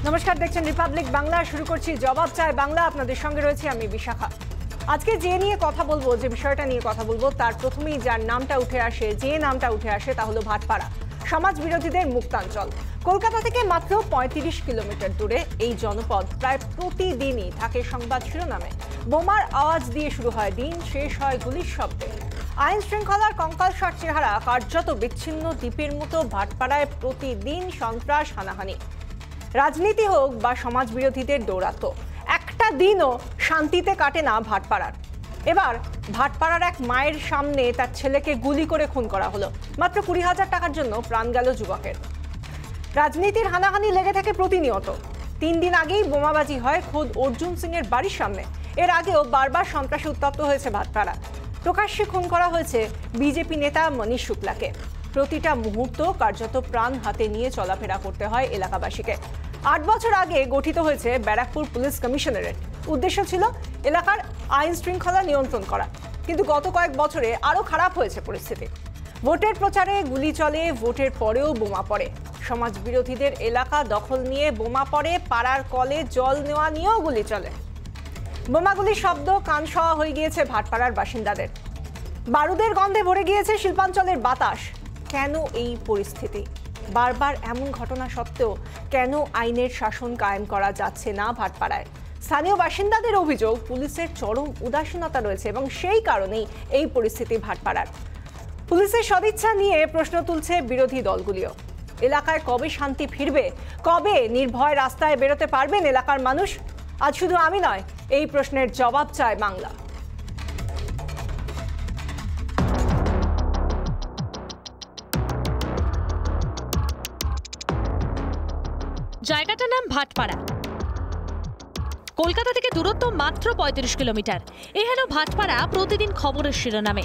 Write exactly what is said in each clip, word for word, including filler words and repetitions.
নমস্কার, দেখছেন রিপাবলিক বাংলা। শুরু করছি জবাব চায় বাংলা। আপনাদের সঙ্গে রয়েছে আমি বিশাখা। আজকে যে নিয়ে কথা বলবো, যে বিষয়টা নিয়ে কথা বলবো, তার প্রথমেই যার নামটা উঠে আসে, যে নামটা উঠে আসে তা হলো ভাটপাড়া, সমাজ বিরোধীদের মুক্তাঞ্চল। কলকাতা থেকে মাত্র পঁয়ত্রিশ কিলোমিটার দূরে এই জনপদ প্রায় প্রতিদিনই থাকে সংবাদ শিরোনামে। বোমার আওয়াজ দিয়ে শুরু হয় দিন, শেষ হয় গুলির শব্দে। আইন শৃঙ্খলার কঙ্কালসার চেহারা, কার্যত বিচ্ছিন্ন দ্বীপের মতো ভাটপাড়ায় প্রতিদিন সন্ত্রাস, হানাহানি। রাজনীতি হোক বা সমাজ বিরোধীদের দৌরাত্ম্য, একটা দিনও শান্তিতে কাটে না ভাটপাড়ার। এবার ভাটপাড়ার এক মায়ের সামনে তার ছেলেকে গুলি করে খুন করা হলো। মাত্র কুড়ি হাজার টাকার জন্য প্রাণ গেল যুবকের। রাজনীতির হানাহানি লেগে থাকে প্রতিনিয়ত। তিন দিন আগেই বোমাবাজি হয় খোদ অর্জুন সিং এর বাড়ির সামনে। এর আগেও বারবার সন্ত্রাসে উত্তপ্ত হয়েছে ভাটপাড়া। প্রকাশ্যে খুন করা হয়েছে বিজেপি নেতা মনীশ শুক্লাকে। প্রতিটা মুহূর্ত কার্যত প্রাণ হাতে নিয়ে চলাফেরা করতে হয় এলাকাবাসীকে। আট বছর আগে গঠিত হয়েছে ব্যারাকপুর পুলিশ কমিশনারেট। উদ্দেশ্য ছিল এলাকার আইন শৃঙ্খলা নিয়ন্ত্রণ করা, কিন্তু গত কয়েক বছরে আরও খারাপ হয়েছে পরিস্থিতি। ভোটের প্রচারে গুলি চলে, ভোটের পরেও বোমা পড়ে। সমাজ বিরোধীদের এলাকা দখল নিয়ে বোমা পড়ে, পাড়ার কলে জল নেওয়া নিয়েও গুলি চলে। বোমাগুলির শব্দ কানসওয়া হয়ে গিয়েছে ভাটপাড়ার বাসিন্দাদের। বারুদের গন্ধে ভরে গিয়েছে শিল্পাঞ্চলের বাতাস। কেন এই পরিস্থিতি? বারবার এমন ঘটনা সত্ত্বেও কেন আইনের শাসন কায়েম করা যাচ্ছে না ভাটপাড়ায়? স্থানীয় বাসিন্দাদের অভিযোগ, পুলিশের চরম উদাসীনতা রয়েছে এবং সেই কারণেই এই পরিস্থিতি ভাটপাড়ার। পুলিশের সদিচ্ছা নিয়ে প্রশ্ন তুলছে বিরোধী দলগুলিও। এলাকায় কবে শান্তি ফিরবে? কবে নির্ভয় রাস্তায় বেরোতে পারবেন এলাকার মানুষ? আজ শুধু আমি নয়, এই প্রশ্নের জবাব চায় বাংলা। জায়গাটার নাম ভাটপাড়া। কলকাতা থেকে দূরত্ব মাত্র পঁয়ত্রিশ কিলোমিটার। এ হলো ভাটপাড়া প্রতিদিন খবরের শিরোনামে।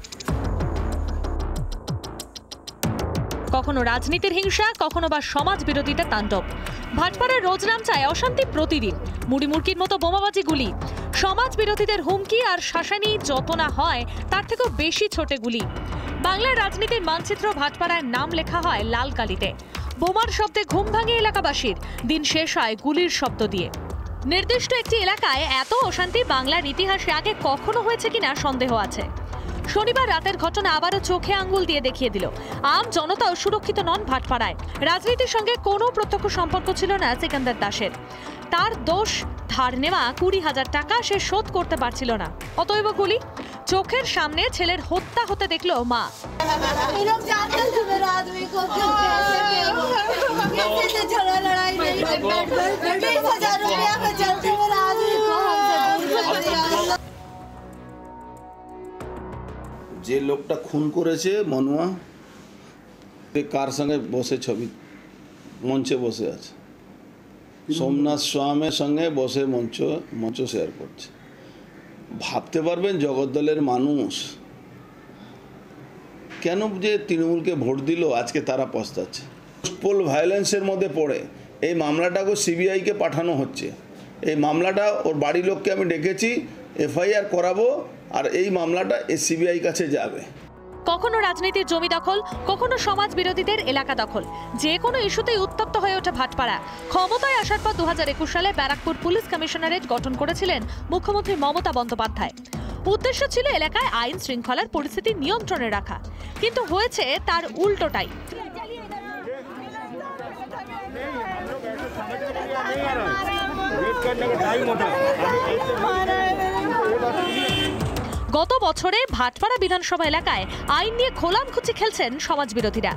কখনো রাজনীতির হিংসা, কখনো বা সমাজ বিরোধিতা তাণ্ডব। ভাটপাড়ার রোজ নাম চায় অশান্তি প্রতিদিন। মুড়িমুড়কির মতো বোমাবাজি, গুলি, সমাজ বিরোধীদের হুমকি আর শাসানি যত না হয় তার থেকেও বেশি ছোটে গুলি। বাংলার রাজনীতির মানচিত্র ভাটপাড়ায় নাম লেখা হয় লাল কালিতে। বোমার শব্দে ঘুম ভাঙে এলাকাবাসীর, দিন শেষ হয় গুলির শব্দ দিয়ে। নির্দিষ্ট একটি এলাকায় এত অশান্তি বাংলার ইতিহাসে আগে কখনো হয়েছে কিনা সন্দেহ আছে। শনিবার রাতের ঘটনা আবারও চোখে আঙ্গুল দিয়ে দেখিয়ে দিল, আম জনতাও সুরক্ষিত নন ভাটপাড়ায়। রাজনীতির সঙ্গে কোনো প্রত্যক্ষ সম্পর্ক ছিল না সিকান্দার দাসের। তার দোষ, ধার নেওয়া কুড়ি হাজার টাকা সে শোধ করতে পারছিল না, অতএব গুলি। চোখের সামনে ছেলের হত্যা হতে দেখল মা। যে লোকটা খুন করেছে মনুয়া, কার সঙ্গে বসে ছবি মঞ্চে বসে আছে, সোমনাথ স্বামীর সঙ্গে বসে মঞ্চ মঞ্চ শেয়ার করছে। ভাবতে পারবেন জগদ্দলের মানুষ কেন যে তৃণমূলকে ভোট দিল, আজকে তারা পস্তাচ্ছে। পোল ভায়োলেন্সের মধ্যে পড়ে এই মামলাটাকে সিবিআইকে পাঠানো হচ্ছে। এই মামলাটা ওর বাড়ির লোককে আমি ডেকেছি, এফআইআর করাবো, আর এই মামলাটা এই সিবিআই কাছে যাবে। কখনো রাজনীতির জমি দখল, কখনো সমাজ বিরোধীদের এলাকা দখল। যে কোনো ইস্যুতেই উত্তপ্ত হয়ে ওঠে ভাটপাড়া। ক্ষমতায় আসার পর দু হাজার একুশ সালে ব্যারাকপুর পুলিশ কমিশনারেট গঠন করেছিলেন মুখ্যমন্ত্রী মমতা বন্দ্যোপাধ্যায়। উদ্দেশ্য ছিল এলাকায় আইন শৃঙ্খলার পরিস্থিতি নিয়ন্ত্রণে রাখা, কিন্তু হয়েছে তার উল্টোটাই। গত বছরে ভাটপাড়া বিধানসভা এলাকায় আইন নিয়ে খোলামখুচি খেলছেন সমাজ বিরোধীরা।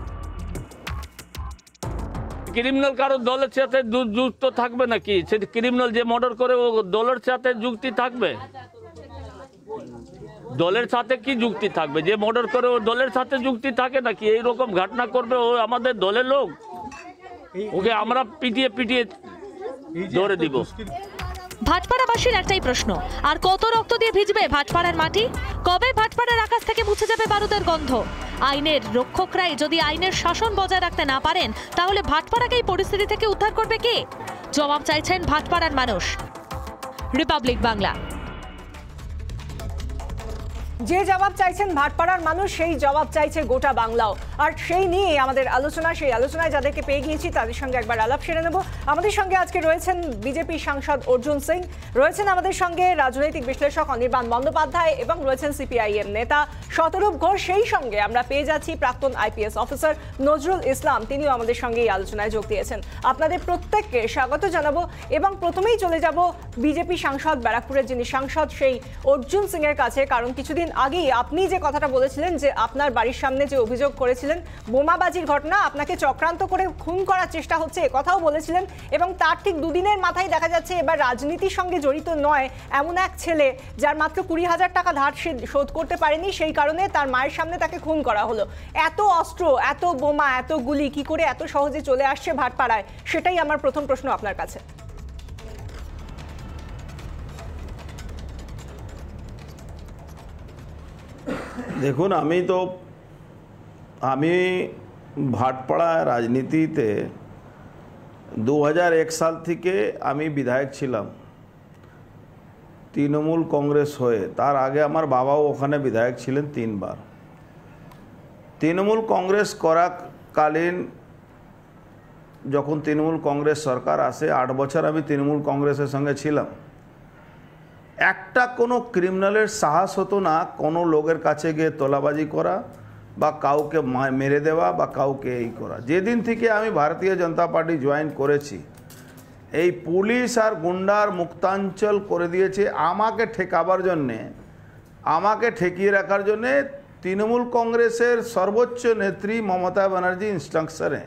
ক্রিমিনাল কারো দলের সাথে যুক্ত থাকবে নাকি? সে ক্রিমিনাল যে মর্ডার করে ও দলের সাথে যুক্তি থাকবে? দলের সাথে কি যুক্তি থাকবে? যে মর্ডার করে ও দলের সাথে যুক্তি থাকে নাকি? এইরকম ঘটনা করবে ও আমাদের দলের লোক? ওকে আমরা পিটিয়ে পিটিয়ে ধরে দিব। ভাটপাড়াবাসীর একটাই প্রশ্ন, আর কত রক্ত দিয়ে ভিজবে ভাটপাড়ার মাটি? কবে ভাটপাড়ার আকাশ থেকে মুছে যাবে বারুদের গন্ধ? আইনের রক্ষকরাই যদি আইনের শাসন বজায় রাখতে না পারেন, তাহলে ভাটপাড়াকে এই পরিস্থিতি থেকে উদ্ধার করবে কে? জবাব চাইছেন ভাটপাড়ার মানুষ। রিপাবলিক বাংলা। যে জবাব চাইছেন ভাটপাড়ার মানুষ, সেই জবাব চাইছে গোটা বাংলাও। আর সেই নিয়ে আমাদের আলোচনা, সেই আলোচনায় যাদেরকে পেয়ে গিয়েছি তাদের সঙ্গে একবার আলাপ সেরে নেব। আমাদের সঙ্গে আজকে রয়েছেন বিজেপি সাংসদ অর্জুন সিং, রয়েছেন আমাদের সঙ্গে রাজনৈতিক বিশ্লেষক অনির্বাণ বন্দ্যোপাধ্যায় এবং রয়েছেন সিপিআইএম নেতা শতরূপ ঘোষ। সেই সঙ্গে আমরা পেয়ে যাচ্ছি প্রাক্তন আইপিএস অফিসার নজরুল ইসলাম, তিনিও আমাদের সঙ্গে এই আলোচনায় যোগ দিয়েছেন। আপনাদের প্রত্যেককে স্বাগত জানাবো এবং প্রথমেই চলে যাব বিজেপি সাংসদ, ব্যারাকপুরের যিনি সাংসদ সেই অর্জুন সিং এর কাছে। কারণ কিছুদিন আগেই আপনি যে কথাটা বলেছিলেন যে আপনার বাড়ির সামনে যে অভিযোগ করেছিলেন বোমাবাজির ঘটনা, আপনাকে চক্রান্ত করে খুন করার চেষ্টা হচ্ছে, এ কথাও বলেছিলেন। এবং তার ঠিক দুদিনের মাথায় দেখা যাচ্ছে এবার রাজনীতির সঙ্গে জড়িত নয় এমন এক ছেলে যার মাত্র কুড়ি হাজার টাকা ধার সে শোধ করতে পারেনি, সেই কারণে তার মায়ের সামনে তাকে খুন করা হলো। এত অস্ত্র, এত বোমা, এত গুলি কি করে এত সহজে চলে আসছে ভাটপাড়ায়, সেটাই আমার প্রথম প্রশ্ন আপনার কাছে। দেখুন, আমি তো আমি ভাটপাড়া রাজনীতিতে দু হাজার এক সাল থেকে আমি বিধায়ক ছিলাম তৃণমূল কংগ্রেস হয়ে। তার আগে আমার বাবাও ওখানে বিধায়ক ছিলেন তিনবার। তৃণমূল কংগ্রেস করাকালীন যখন তৃণমূল কংগ্রেস সরকার আসে, আট বছর আমি তৃণমূল কংগ্রেসের সঙ্গে ছিলাম। একটা কোনো ক্রিমিনালের সাহস হতো না কোনো লোকের কাছে গিয়ে তোলাবাজি করা বা কাউকে মেরে দেওয়া বা কাউকে এই করা। যেদিন থেকে আমি ভারতীয় জনতা পার্টি জয়েন করেছি, এই পুলিশ আর গুন্ডার মুক্তাঞ্চল করে দিয়েছে। আমাকে ঠেকাবার জন্যে, আমাকে ঠেকিয়ে রাখার জন্যে তৃণমূল কংগ্রেসের সর্বোচ্চ নেত্রী মমতা ব্যানার্জি ইনস্ট্রাকশনে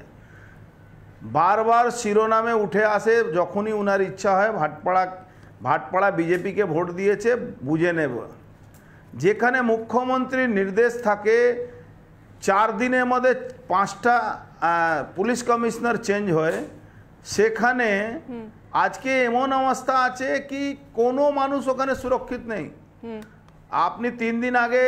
বারবার শিরোনামে উঠে আসে যখনই উনার ইচ্ছা হয় ভাটপাড়া ভাটপাড়া বিজেপিকে ভোট দিয়েছে বুঝে নেব। যেখানে মুখ্যমন্ত্রীর নির্দেশ থাকে চার দিনের মধ্যে পাঁচটা পুলিশ কমিশনার চেঞ্জ হয়, সেখানে আজকে এমন অবস্থা আছে কি কোনো মানুষ ওখানে সুরক্ষিত নেই। আপনি তিন দিন আগে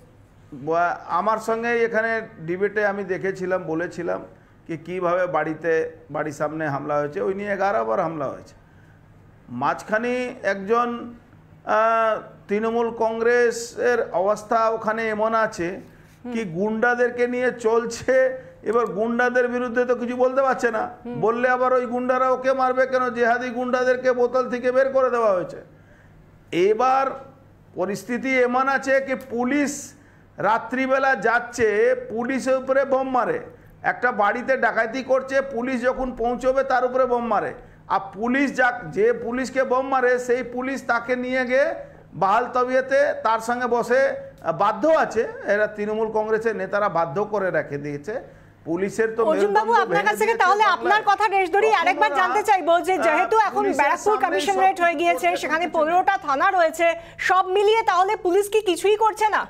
আমার সঙ্গে এখানে ডিবেটে আমি দেখেছিলাম, বলেছিলাম কি কিভাবে বাড়িতে বাড়ির সামনে হামলা হয়েছে, ওই নিয়ে এগারো বার হামলা হয়েছে। মাঝখানে একজন তৃণমূল কংগ্রেসের অবস্থা ওখানে এমন আছে কি গুন্ডাদেরকে নিয়ে চলছে। এবার গুন্ডাদের বিরুদ্ধে তো কিছু বলতে পারছে না, বললে আবার ওই গুন্ডারা ওকে মারবে কেন, জেহাদি গুন্ডাদেরকে বোতল থেকে বের করে দেওয়া হয়েছে। এবার পরিস্থিতি এমন আছে কি পুলিশ রাত্রিবেলা যাচ্ছে, পুলিশের উপরে বোম মারে। একটা বাড়িতে ডাকাতি করছে, পুলিশ যখন পৌঁছবে তার উপরে বোম মারে। আর পুলিশ যা যে পুলিশকে বোম মারে সেই পুলিশ তাকে নিয়ে গিয়ে বাহাল তবিয়তে তার সঙ্গে বসে বাধ্য আছে, এরা তৃণমূল কংগ্রেসের নেতারা বাধ্য করে রেখে দিয়েছে। পুলিশের তো অর্জুনবাবু, আপনার কাছ থেকে তাহলে আপনার কথা রেশ ধরি আরেকবার জানতে চাইবো যে যেহেতু এখন ব্যারাকপুর কমিশনারেট হয়ে গিয়েছে, সেখানে পনেরোটা থানা রয়েছে, সব মিলিয়ে তাহলে পুলিশ কি কিছুই করছে না?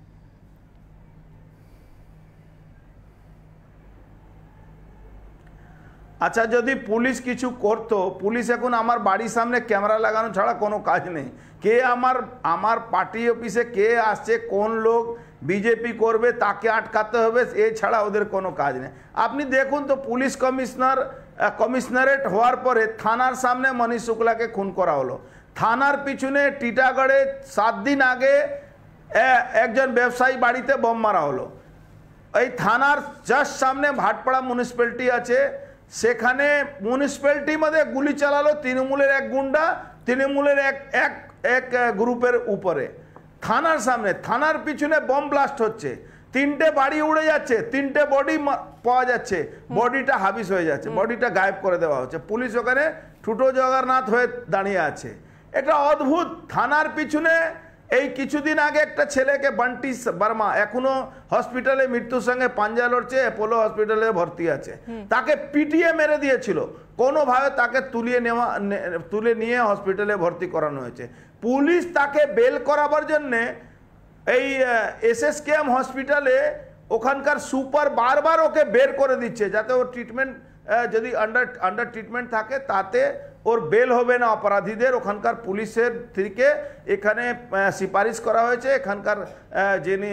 আচ্ছা, যদি পুলিশ কিছু করতো, পুলিশ এখন আমার বাড়ির সামনে ক্যামেরা লাগানো ছাড়া কোনো কাজ নেই। কে আমার আমার পার্টি অফিসে কে আসছে, কোন লোক বিজেপি করবে তাকে আটকাতে হবে, এছাড়া ওদের কোনো কাজ নেই। আপনি দেখুন তো, পুলিশ কমিশনার কমিশনারেট হওয়ার পরে থানার সামনে মনীষ শুক্লাকে খুন করা হলো। থানার পিছনে টিটাগড়ে সাত দিন আগে একজন ব্যবসায়ী বাড়িতে বোম মারা হলো। এই থানার জাস্ট সামনে ভাটপাড়া মিউনিসিপ্যালিটি আছে, সেখানে মিউনিসিপ্যালিটির মধ্যে গুলি চালালো তৃণমূলের এক গুন্ডা, তৃণমূলের এক এক এক গ্রুপের উপরে। থানার সামনে, থানার পিছনে বোম ব্লাস্ট হচ্ছে, তিনটে বাড়ি উড়ে যাচ্ছে, তিনটে বডি পাওয়া যাচ্ছে, বডিটা হাবিস হয়ে যাচ্ছে, বডিটা গায়েব করে দেওয়া হচ্ছে। পুলিশ ওখানে ঠুটো জগন্নাথ হয়ে দাঁড়িয়ে আছে। এটা অদ্ভুত। থানার পিছনে এই কিছুদিন আগে একটা ছেলেকে বান্টি বর্মা এখনো হসপিটালে মৃত্যুর সঙ্গে পাঞ্জা লড়ছে, অ্যাপোলো হসপিটালে ভর্তি আছে, তাকে পিটিয়ে মেরে দিয়েছিল। কোনোভাবে তাকে তুলিয়ে নেওয়া তুলে নিয়ে হসপিটালে ভর্তি করানো হয়েছে। পুলিশ তাকে বেল করাবার জন্যে এই এসএসকেএম হসপিটালে ওখানকার সুপার বারবার ওকে বের করে দিচ্ছে, যাতে ও ট্রিটমেন্ট যদি আন্ডার আন্ডার ট্রিটমেন্ট থাকে তাতে ওর বেল হবে না অপরাধীদের, ওখানকার পুলিশের থেকে এখানে সুপারিশ করা হয়েছে, এখানকার যিনি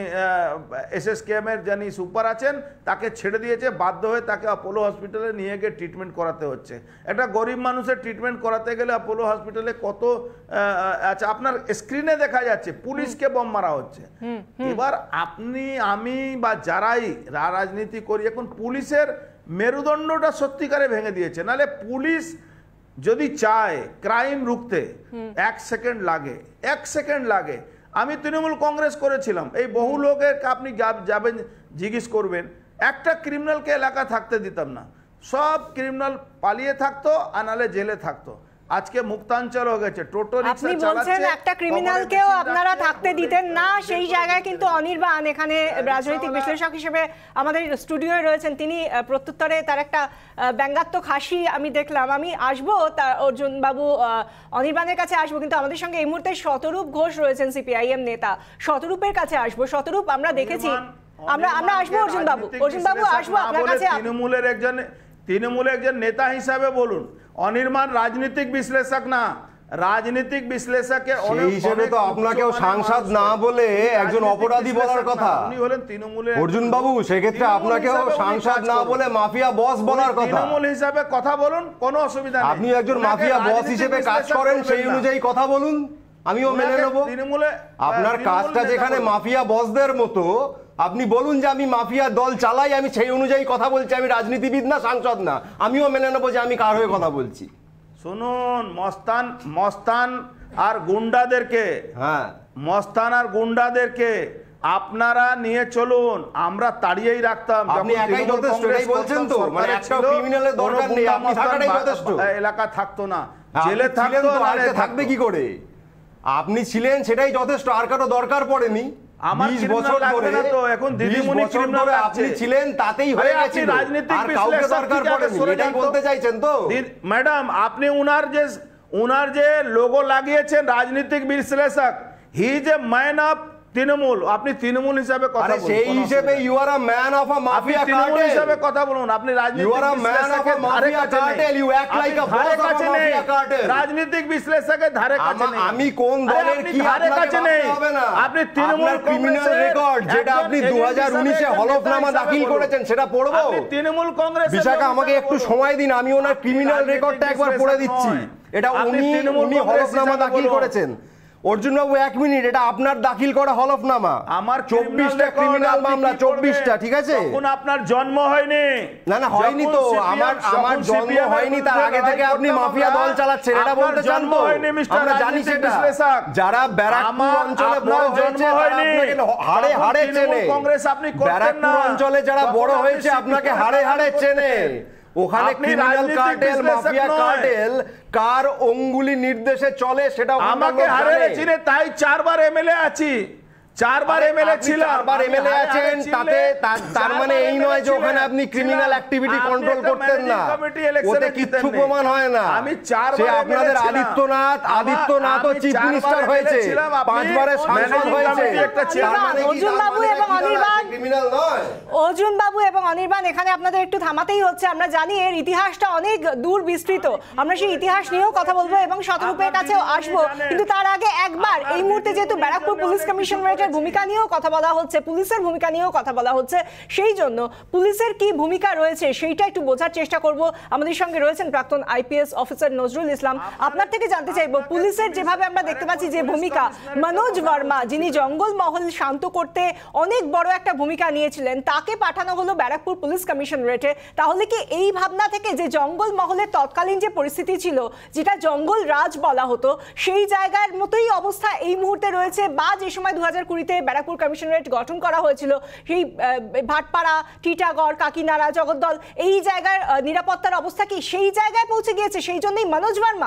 এসএসকেএমের যিনি সুপার আছেন তাকে ছেড়ে দিয়েছে, বাধ্য হয়ে তাকে অ্যাপোলো হসপিটালে নিয়ে গিয়ে ট্রিটমেন্ট করাতে হচ্ছে। একটা গরিব মানুষের ট্রিটমেন্ট করাতে গেলে অ্যাপোলো হসপিটালে কত আচ্ছা আপনার স্ক্রিনে দেখা যাচ্ছে পুলিশকে বম মারা হচ্ছে। এবার আপনি আমি বা যারাই রাজনীতি করি এখন পুলিশের মেরুদণ্ডটা সত্যিকারে ভেঙে দিয়েছে। নাহলে পুলিশ যদি চায় ক্রাইম রুখতে এক সেকেন্ড লাগে, এক সেকেন্ড লাগে। আমি তৃণমূল কংগ্রেস করেছিলাম, এই বহু লোকের আপনি যাবেন জিজ্ঞেস করবেন, একটা ক্রিমিনালকে এলাকা থাকতে দিতাম না, সব ক্রিমিনাল পালিয়ে থাকতো আর নাহলে জেলে থাকতো। আজকে মুক্তাঞ্চল হয়ে গেছে, টোটো রিকশা আপনি বলছেন একটা ক্রিমিনালকেও আপনারা থাকতে দিতেন না, সেই জায়গায় কিন্তু অনির্বাণ এখানে রাজনৈতিক বিশ্লেষক হিসেবে আমাদের স্টুডিওয়ে রয়েছেন, তিনি প্রত্যুত্তরে তার একটা ব্যঙ্গাত্মক হাসি আমি দেখলাম। আমি আসবো অর্জুন বাবু, অনির্বাণের কাছে আসবো, কিন্তু আমাদের সঙ্গে এই মুহূর্তে শতরূপ ঘোষ রয়েছেন সিপিআইএম নেতা, শতরূপের কাছে আসবো। শতরূপ, আমরা দেখেছি, আমরা আমরা আসবো অর্জুন বাবু, অর্জুন বাবু আসবো আপনার কাছে। তৃণমূলের একজন তৃণমূলের একজন নেতা হিসাবে বলুন, অনির্বাণ রাজনৈতিক বিশ্লেষক না, রাজনৈতিক বিশ্লেষকের সেই হিসেবে তো আপনাকেও সাংসদ না বলে একজন অপরাধী বলার কথা। উনি হলেন তৃণমূলের অর্জুন বাবু, সেক্ষেত্রে আপনাকেও সাংসদ না বলে মাফিয়া বস বলার কথা। তৃণমূল হিসাবে কথা বলুন, কোনো অসুবিধা নেই। আপনি একজন মাফিয়া বস হিসেবে কাজ করেন, সেই অনুযায়ী কথা বলুন, আমিও মেনে নেব। তৃণমূলে আপনার কাজটা যেখানে মাফিয়া বসদের মতো, আপনি বলুন যে আমি মাফিয়া দল চালাই, আমি সেই অনুযায়ী কথা বলছি, আমি রাজনীতিবিদ না, সাংসদ না, আমিও মেনে নেবো যে আমি কার হয়ে কথা বলছি। শুনুন, মস্তান মস্তান আর গুন্ডাদেরকে, হ্যাঁ মস্তান আর গুন্ডাদেরকে আপনারা নিয়ে চলুন, আমরা তাড়িয়েই রাখতাম। আপনি একাই যথেষ্ট, এটাই বলছেন তো, মানে একটা ক্রিমিনালের দরকার নেই, আপনি থাকাটাই যথেষ্ট। এলাকা থাকতো না, জেলে থাকতো, থাকবে কি করে? আপনি ছিলেন, সেটাই যথেষ্ট, আর কারো দরকার পড়েনি। বিশ বছর ধরে তো এখন দিদিমণি ক্রিমিনাল আপনি ছিলেন, তাতেই হয়ে গেছে, রাজনীতিক আর কাউকে দরকার পড়েনি, এটাই বলতে চাইছেন তো? ম্যাডাম, আপনি উনার যে উনার যে লোগো লাগিয়েছেন রাজনীতিক বিশ্লেষক, he is a man of Trinamool, আপনি তৃণমূল হিসাবে কথা বলুন, সেই হিসেবে you are a man of a mafia cartel হিসাবে কথা বলুন। আপনি রাজনীতিক you are a man of a mafia cartel, you act like a boss of a mafia cartel. রাজনীতিক বিশ্লেষকের ধারে কাছে নেই। আমি কোন দলের কি ধারে কাছে নেই, আপনি তৃণমূল ক্রিমিনাল রেকর্ড যেটা আপনি দুই হাজার উনিশে হলফনামা দাখিল করেছেন সেটা পড়বো। আপনি তৃণমূল কংগ্রেস, বিশাখা আমাকে একটু সময় দিন, আমি ওনার ক্রিমিনাল রেকর্ডটা একবার পড়ে দিচ্ছি। এটা উনি উনি হলফনামা দাখিল করেছেন। অর্জুন বাবু এক মিনিট, এটা আপনার দাখিল করা হলফনামা, আমার চব্বিশটা ক্রিমিনাল মামলা, চব্বিশটা, ঠিক আছে? তখন আপনার জন্ম হয়নি। না না হয়নি তো, আমার আমার জন্ম হয়নি, তার আগে থেকে আপনি মাফিয়া দল চালাচ্ছেন, এটা বলতে চান তো? আমরা জানি সেটা, যারা ব্যারাকপুর অঞ্চলে বড় হয়েছে আপনাকে হাড়ে হাড়ে চেনে, ব্যারাকপুর অঞ্চলে যারা বড় হয়েছে আপনাকে হাড়ে হাড়ে চেনে। ওখানে ক্রিমিনাল কার্টেল, মাফিয়া কার্টেল কার অঙ্গুলি নির্দেশে চলে সেটা আমাকে হারিয়ে চিনে, তাই চারবার এমএলএ আছি, চারবার এমএলএ ছিলাম, চারবার এমএলএ আছেন, তাতে তার মানে এই নয় যে ওখানে আপনি ক্রিমিনাল অ্যাক্টিভিটি কন্ট্রোল করতেন না, ওতে কিচ্ছু প্রমাণ হয় না। আমি চারবার আপনাদের আদিত্যনাথ আদিত্যনাথও চিফ মিনিস্টার হয়েছে, পাঁচবারের সাংসদ হয়েছে, তার মানে কি অর্জুন বাবু এবং অনির্বাণ, ক্রিমিনাল নয়? অর্জুন বাবু এবং অনির্বাণ, এখানে আপনাদের একটু থামাতেই হচ্ছে। আমরা জানি এর ইতিহাসটা অনেক দূর বিস্তৃত, আমরা সেই ইতিহাস নিয়েও কথা বলবো এবং শতরূপের কাছেও আসবো, কিন্তু তার আগে একবার এই মুহূর্তে যেহেতু ব্যারাকপুর পুলিশ কমিশনারেটের ভূমিকা নিয়েও কথা বলা হচ্ছে, পুলিশের ভূমিকা নিয়েও কথা বলা হচ্ছে, সেই জন্য পুলিশের কি ভূমিকা রয়েছে সেইটা একটু বোঝার চেষ্টা করব। আমাদের সঙ্গে রয়েছেন প্রাক্তন আইপিএস অফিসার নজরুল ইসলাম। আপনার থেকে জানতে চাইবো, পুলিশের যেভাবে আমরা দেখতে পাচ্ছি যে ভূমিকা, মনোজ বর্মা যিনি জঙ্গল মহল শান্ত করতে অনেক বড় একটা ভূমিকা নিয়েছিলেন, তাকে পাঠানো হলো ব্যারাকপুর পুলিশ কমিশনারেটে। তাহলে কি এই ভাবনা থেকে যে জঙ্গল মহলের তৎকালীন যে পরিস্থিতি ছিল, যেটা জঙ্গল রাজ বলা হতো, সেই জায়গার মতোই অবস্থা এই মুহূর্তে রয়েছে, বা যে সময় দু হাজার কুড়িতে ব্যারাকপুর কমিশনারেট গঠন করা হয়েছিল, সেই ভাটপাড়া, টিটাগড়, কাকিনাড়া, জগদ্দল, এই জায়গার নিরাপত্তার অবস্থা কি সেই জায়গায় পৌঁছে গিয়েছে? সেই জন্যই মনোজ বর্মা।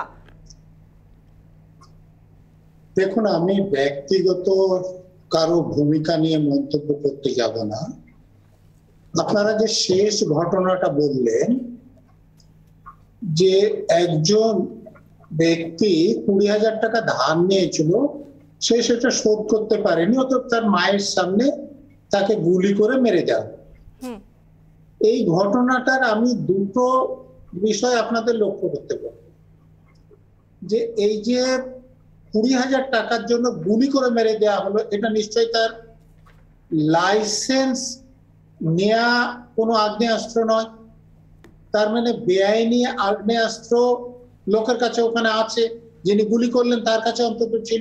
দেখুন, আমি ব্যক্তিগত কারো ভূমিকা নিয়ে মন্তব্য করতে যাব না। আপনারা যে শেষ ঘটনাটা বললেন যে একজন ব্যক্তি কুড়ি হাজার টাকা ধার নিয়েছিল, সে সেটা শোধ করতে পারেনি, অত তার মায়ের সামনে তাকে গুলি করে মেরে দেওয়া। এই ঘটনাটার আমি দুটো বিষয় আপনাদের লক্ষ্য করতে পারি। যে এই যে কুড়ি হাজার টাকার জন্য গুলি করে মেরে দেওয়া হলো, এটা নিশ্চয়ই তার লাইসেন্স নেয়া কোনো আগ্নেয়াস্ত্র নয়। তার মানে বেআইনি আগ্নেয়াস্ত্র লোকের কাছে ওখানে আছে, যিনি গুলি করলেন তার কাছে অন্তত ছিল।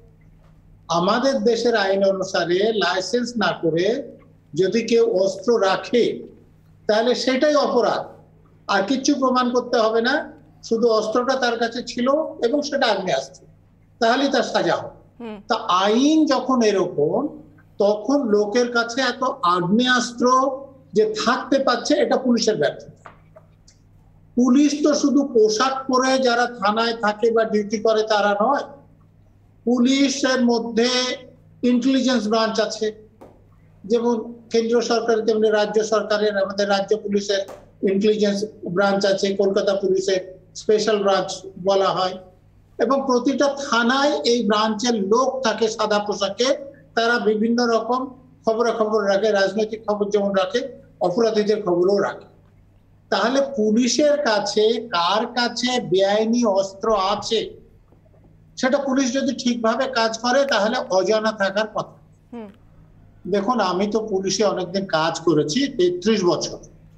আমাদের দেশের আইন অনুসারে লাইসেন্স না করে যদি কেউ অস্ত্র রাখে তাহলে সেটাই অপরাধ, আর কিছু প্রমাণ করতে হবে না, শুধু অস্ত্রটা তার কাছে ছিল এবং সেটা আগ্নেয়াস্ত্র, তাহলেই তার সাজা হবে। তা আইন যখন এরকম, তখন লোকের কাছে এত আগ্নেয়াস্ত্র যে থাকতে পারছে, এটা পুলিশের ব্যর্থতা। পুলিশ তো শুধু পোশাক পরে যারা থানায় থাকে বা ডিউটি করে তারা নয়, পুলিশের মধ্যে ইন্টেলিজেন্স ব্রাঞ্চ আছে, যেমন কেন্দ্র সরকারের তেমনি রাজ্য সরকারের আমাদের রাজ্য পুলিশের ইন্টেলিজেন্স ব্রাঞ্চ আছে, কলকাতা পুলিশের স্পেশাল ব্রাঞ্চ বলা হয়, এবং প্রতিটা থানায় এই ব্রাঞ্চের লোক থাকে সাদা পোশাকে, তারা বিভিন্ন রকম খবরাখবর রাখে, রাজনৈতিক খবর যেমন রাখে, অপরাধীদের খবরও রাখে। তাহলে পুলিশের কাছে কার কাছে বেআইনি অস্ত্র আছে সেটা পুলিশ যদি ঠিকভাবে কাজ করে তাহলে অজানা থাকার কথা। দেখুন, আমি তো পুলিশে অনেকদিন কাজ করেছি, তেত্রিশ বছর।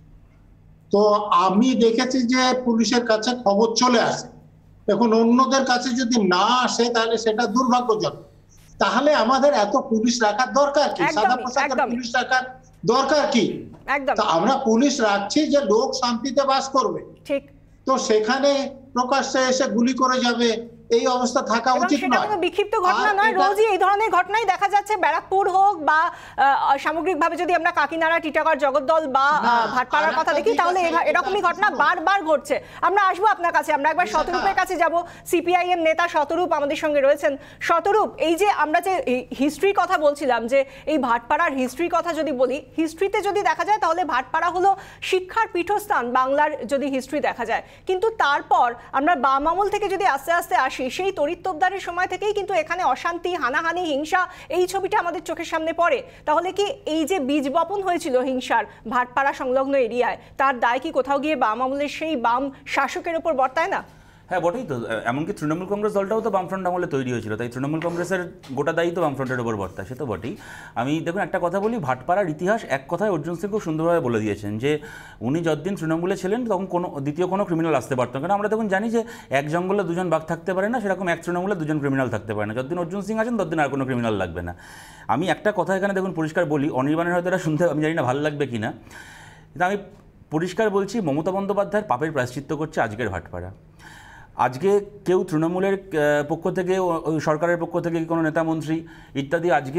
তো আমি দেখেছি যে পুলিশের কাছে খবর চলে আসে, এখন অন্যদের কাছে যদি না আসে তাহলে সেটা দুর্ভাগ্যজনক। তাহলে আমাদের এত পুলিশ রাখার দরকার কি? সাদা পোশাকের পুলিশ রাখার দরকার কি? তো আমরা পুলিশ রাখছি যে লোক শান্তিতে বাস করবে, ঠিক? তো সেখানে প্রকাশ্যে এসে গুলি করে যাবে, এই অবস্থা থাকা উচিত নয়। সেটা কোনো বিক্ষিপ্ত ঘটনা নয়, রোজই এই ধরনের ঘটনাই দেখা যাচ্ছে। ব্যারাকপুর হোক বা সামগ্রিকভাবে যদি আমরা কাকিনাড়া, টিটাগড়, জগদ্দল বা ভাটপাড়ার কথা দেখি, তাহলে এরকমই ঘটনা বারবার ঘটছে। আমরা আসবো আপনার কাছে, আমরা একবার শতরূপের কাছে যাব। সিপিআইএম নেতা শতরূপ আমাদের সঙ্গে রয়েছেন। শতরূপ, এই যে আমরা যে হিস্ট্রির কথা বলছিলাম, যে এই ভাটপাড়ার হিস্ট্রির কথা যদি বলি, হিস্ট্রিতে যদি দেখা যায় তাহলে ভাটপাড়া হলো শিক্ষার পীঠস্থান বাংলার, যদি হিস্ট্রি দেখা যায়। কিন্তু তারপর আমরা বাম আমল থেকে যদি আস্তে আস্তে আসি, সেই তরিত্তবদারের সময় থেকেই কিন্তু এখানে অশান্তি, হানাহানি, হিংসা, এই ছবিটা আমাদের চোখের সামনে পড়ে। তাহলে কি এই যে বীজ বপন হয়েছিল হিংসার ভাটপাড়া সংলগ্ন এরিয়ায়, তার দায় কি কোথাও গিয়ে বাম আমলের সেই বাম শাসকের উপর বর্তায় না? হ্যাঁ, বটেই তো। এমনকি তৃণমূল কংগ্রেস দলটাও তো বামফ্রন্ট আমলে তৈরি হয়েছিল, তাই তৃণমূল কংগ্রেসের গোটা দায়ী তো বামফ্রন্টের উপর বর্তায়, সে তো বটেই। আমি দেখুন একটা কথা বলি, ভাটপাড়ার ইতিহাস এক কথায় অর্জুন সিং খুব সুন্দরভাবে বলে দিয়েছেন, যে উনি যতদিন তৃণমূলে ছিলেন তখন কোনো দ্বিতীয় কোনো ক্রিমিনাল আসতে পারতেন। কারণ আমরা তখন জানি যে এক জঙ্গলে দুজন বাঘ থাকতে পারে না, সেরকম এক তৃণমূলে দুজন ক্রিমিনাল থাকতে পারে না। যতদিন অর্জুন সিং আছেন ততদিন আর কোনো ক্রিমিনাল লাগবে না। আমি একটা কথা এখানে দেখুন পরিষ্কার বলি, অনির্বাণের হয়তো এটা শুনতে আমি জানি না ভালো লাগবে কি না, কিন্তু আমি পরিষ্কার বলছি, মমতা বন্দ্যোপাধ্যায়ের পাপের প্রায়শ্চিত্ত করছে আজকের ভাটপাড়া। আজকে কেউ তৃণমূলের পক্ষ থেকে, সরকারের পক্ষ থেকে কোনো নেতামন্ত্রী ইত্যাদি আজকে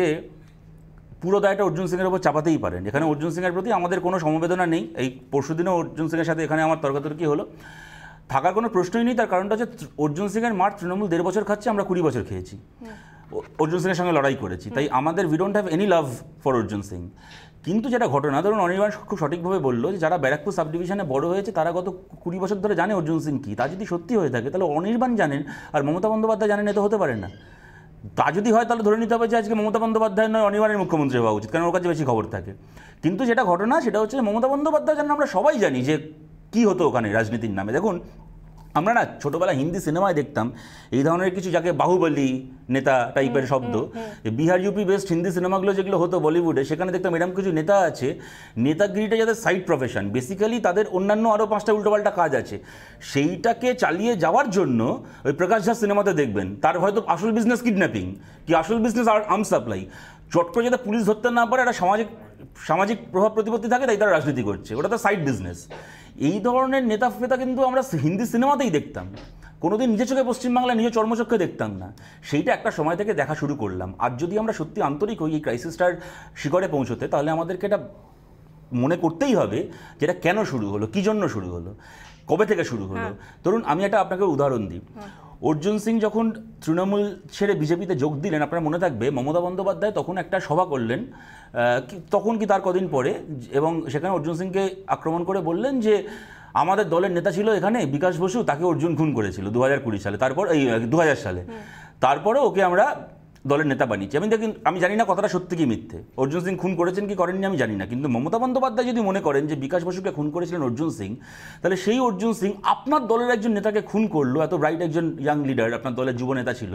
পুরো দায়টা অর্জুন সিংয়ের উপর চাপাতেই পারেন। এখানে অর্জুন সিংয়ের প্রতি আমাদের কোনো সমবেদনা নেই। এই পরশুদিনও অর্জুন সিংয়ের সাথে এখানে আমার তর্কাতর্কি হলো, থাকার কোনো প্রশ্নই নেই। তার কারণটা হচ্ছে অর্জুন সিংয়ের মার তৃণমূল দেড় বছর খাচ্ছে, আমরা কুড়ি বছর খেয়েছি, অর্জুন সিংয়ের সঙ্গে লড়াই করেছি, তাই আমাদের we don't have any love for Arjun Singh. কিন্তু যেটা ঘটনা, ধরুন অনির্বাণ খুব সঠিকভাবে বললো যে যারা ব্যারাকপুর সাব ডিভিশনে বড় হয়েছে তারা গত কুড়ি বছর ধরে জানে অর্জুন সিং কী। তা যদি সত্যি হয়ে থাকে তাহলে অনির্বাণ জানেন আর মমতা বন্দ্যোপাধ্যায় জানেন, এ তো হতে পারে না। তা যদি হয় তাহলে ধরে নিতে হবে যে আজকে মমতা বন্দ্যোপাধ্যায় নয়, অনির্বাণের মুখ্যমন্ত্রী হওয়া উচিত, কারণ ওর কাছে বেশি খবর থাকে। কিন্তু যেটা ঘটনা সেটা হচ্ছে মমতা বন্দ্যোপাধ্যায় জানেন, আমরা সবাই জানি যে কী হতো ওখানে রাজনীতির নামে। দেখুন, আমরা না ছোটোবেলায় হিন্দি সিনেমায় দেখতাম এই ধরনের কিছু, যাকে বাহুবলী নেতা টাইপের শব্দ, বিহার ইউপি বেস্ট হিন্দি সিনেমাগুলো যেগুলো হতো বলিউডে, সেখানে দেখতাম এরকম কিছু নেতা আছে, নেতাগিরিটা যাদের সাইড প্রফেশন, বেসিক্যালি তাদের অন্যান্য আরও পাঁচটা উল্টোপাল্টা কাজ আছে, সেইটাকে চালিয়ে যাওয়ার জন্য ওই প্রকাশ ঝা সিনেমাতে দেখবেন তার হয়তো আসল বিজনেস কিডন্যাপিং, কি আসল বিজনেস আর্মস সাপ্লাই। চট করে যাতে পুলিশ ধরতে না পারে, একটা সামাজিক সামাজিক প্রভাব প্রতিপত্তি থাকে, তাই তারা রাজনীতি করছে, ওটা তো সাইড বিজনেস। এই ধরনের নেতা ফেতা কিন্তু আমরা হিন্দি সিনেমাতেই দেখতাম, কোনোদিন নিজের চোখে পশ্চিমবাংলায় নিজের চর্মচক্ষে দেখতাম না। সেইটা একটা সময় থেকে দেখা শুরু করলাম। আর যদি আমরা সত্যি আন্তরিক হই এই ক্রাইসিসটার শিখরে পৌঁছতে, তাহলে আমাদেরকে এটা মনে করতেই হবে যেটা কেন শুরু হলো, কী জন্য শুরু হলো, কবে থেকে শুরু হলো। ধরুন আমি একটা আপনাকে উদাহরণ দিই, অর্জুন সিং যখন তৃণমূল ছেড়ে বিজেপিতে যোগ দিলেন, আপনার মনে থাকবে মমতা বন্দ্যোপাধ্যায় তখন একটা সভা করলেন, তখন কি তার কদিন পরে, এবং সেখানে অর্জুন সিংকে আক্রমণ করে বললেন যে আমাদের দলের নেতা ছিল এখানে বিকাশ বসু, তাকে অর্জুন খুন করেছিল দু হাজার কুড়ি সালে, তারপর এই দু হাজার সালে, তারপরে ওকে আমরা দলের নেতা বানিয়েছে। আমি দেখুন, আমি জানি না কথাটা সত্যি কি মিথ্যে, অর্জুন সিং খুন করেছেন কি করেননি আমি জানি না, কিন্তু মমতা বন্দ্যোপাধ্যায় যদি মনে করেন যে বিকাশ বসুকে খুন করেছিলেন অর্জুন সিং, তাহলে সেই অর্জুন সিং আপনার দলের একজন নেতাকে খুন করলো, এত ব্রাইট একজন ইয়াং লিডার, আপনার দলের যুব নেতা ছিল,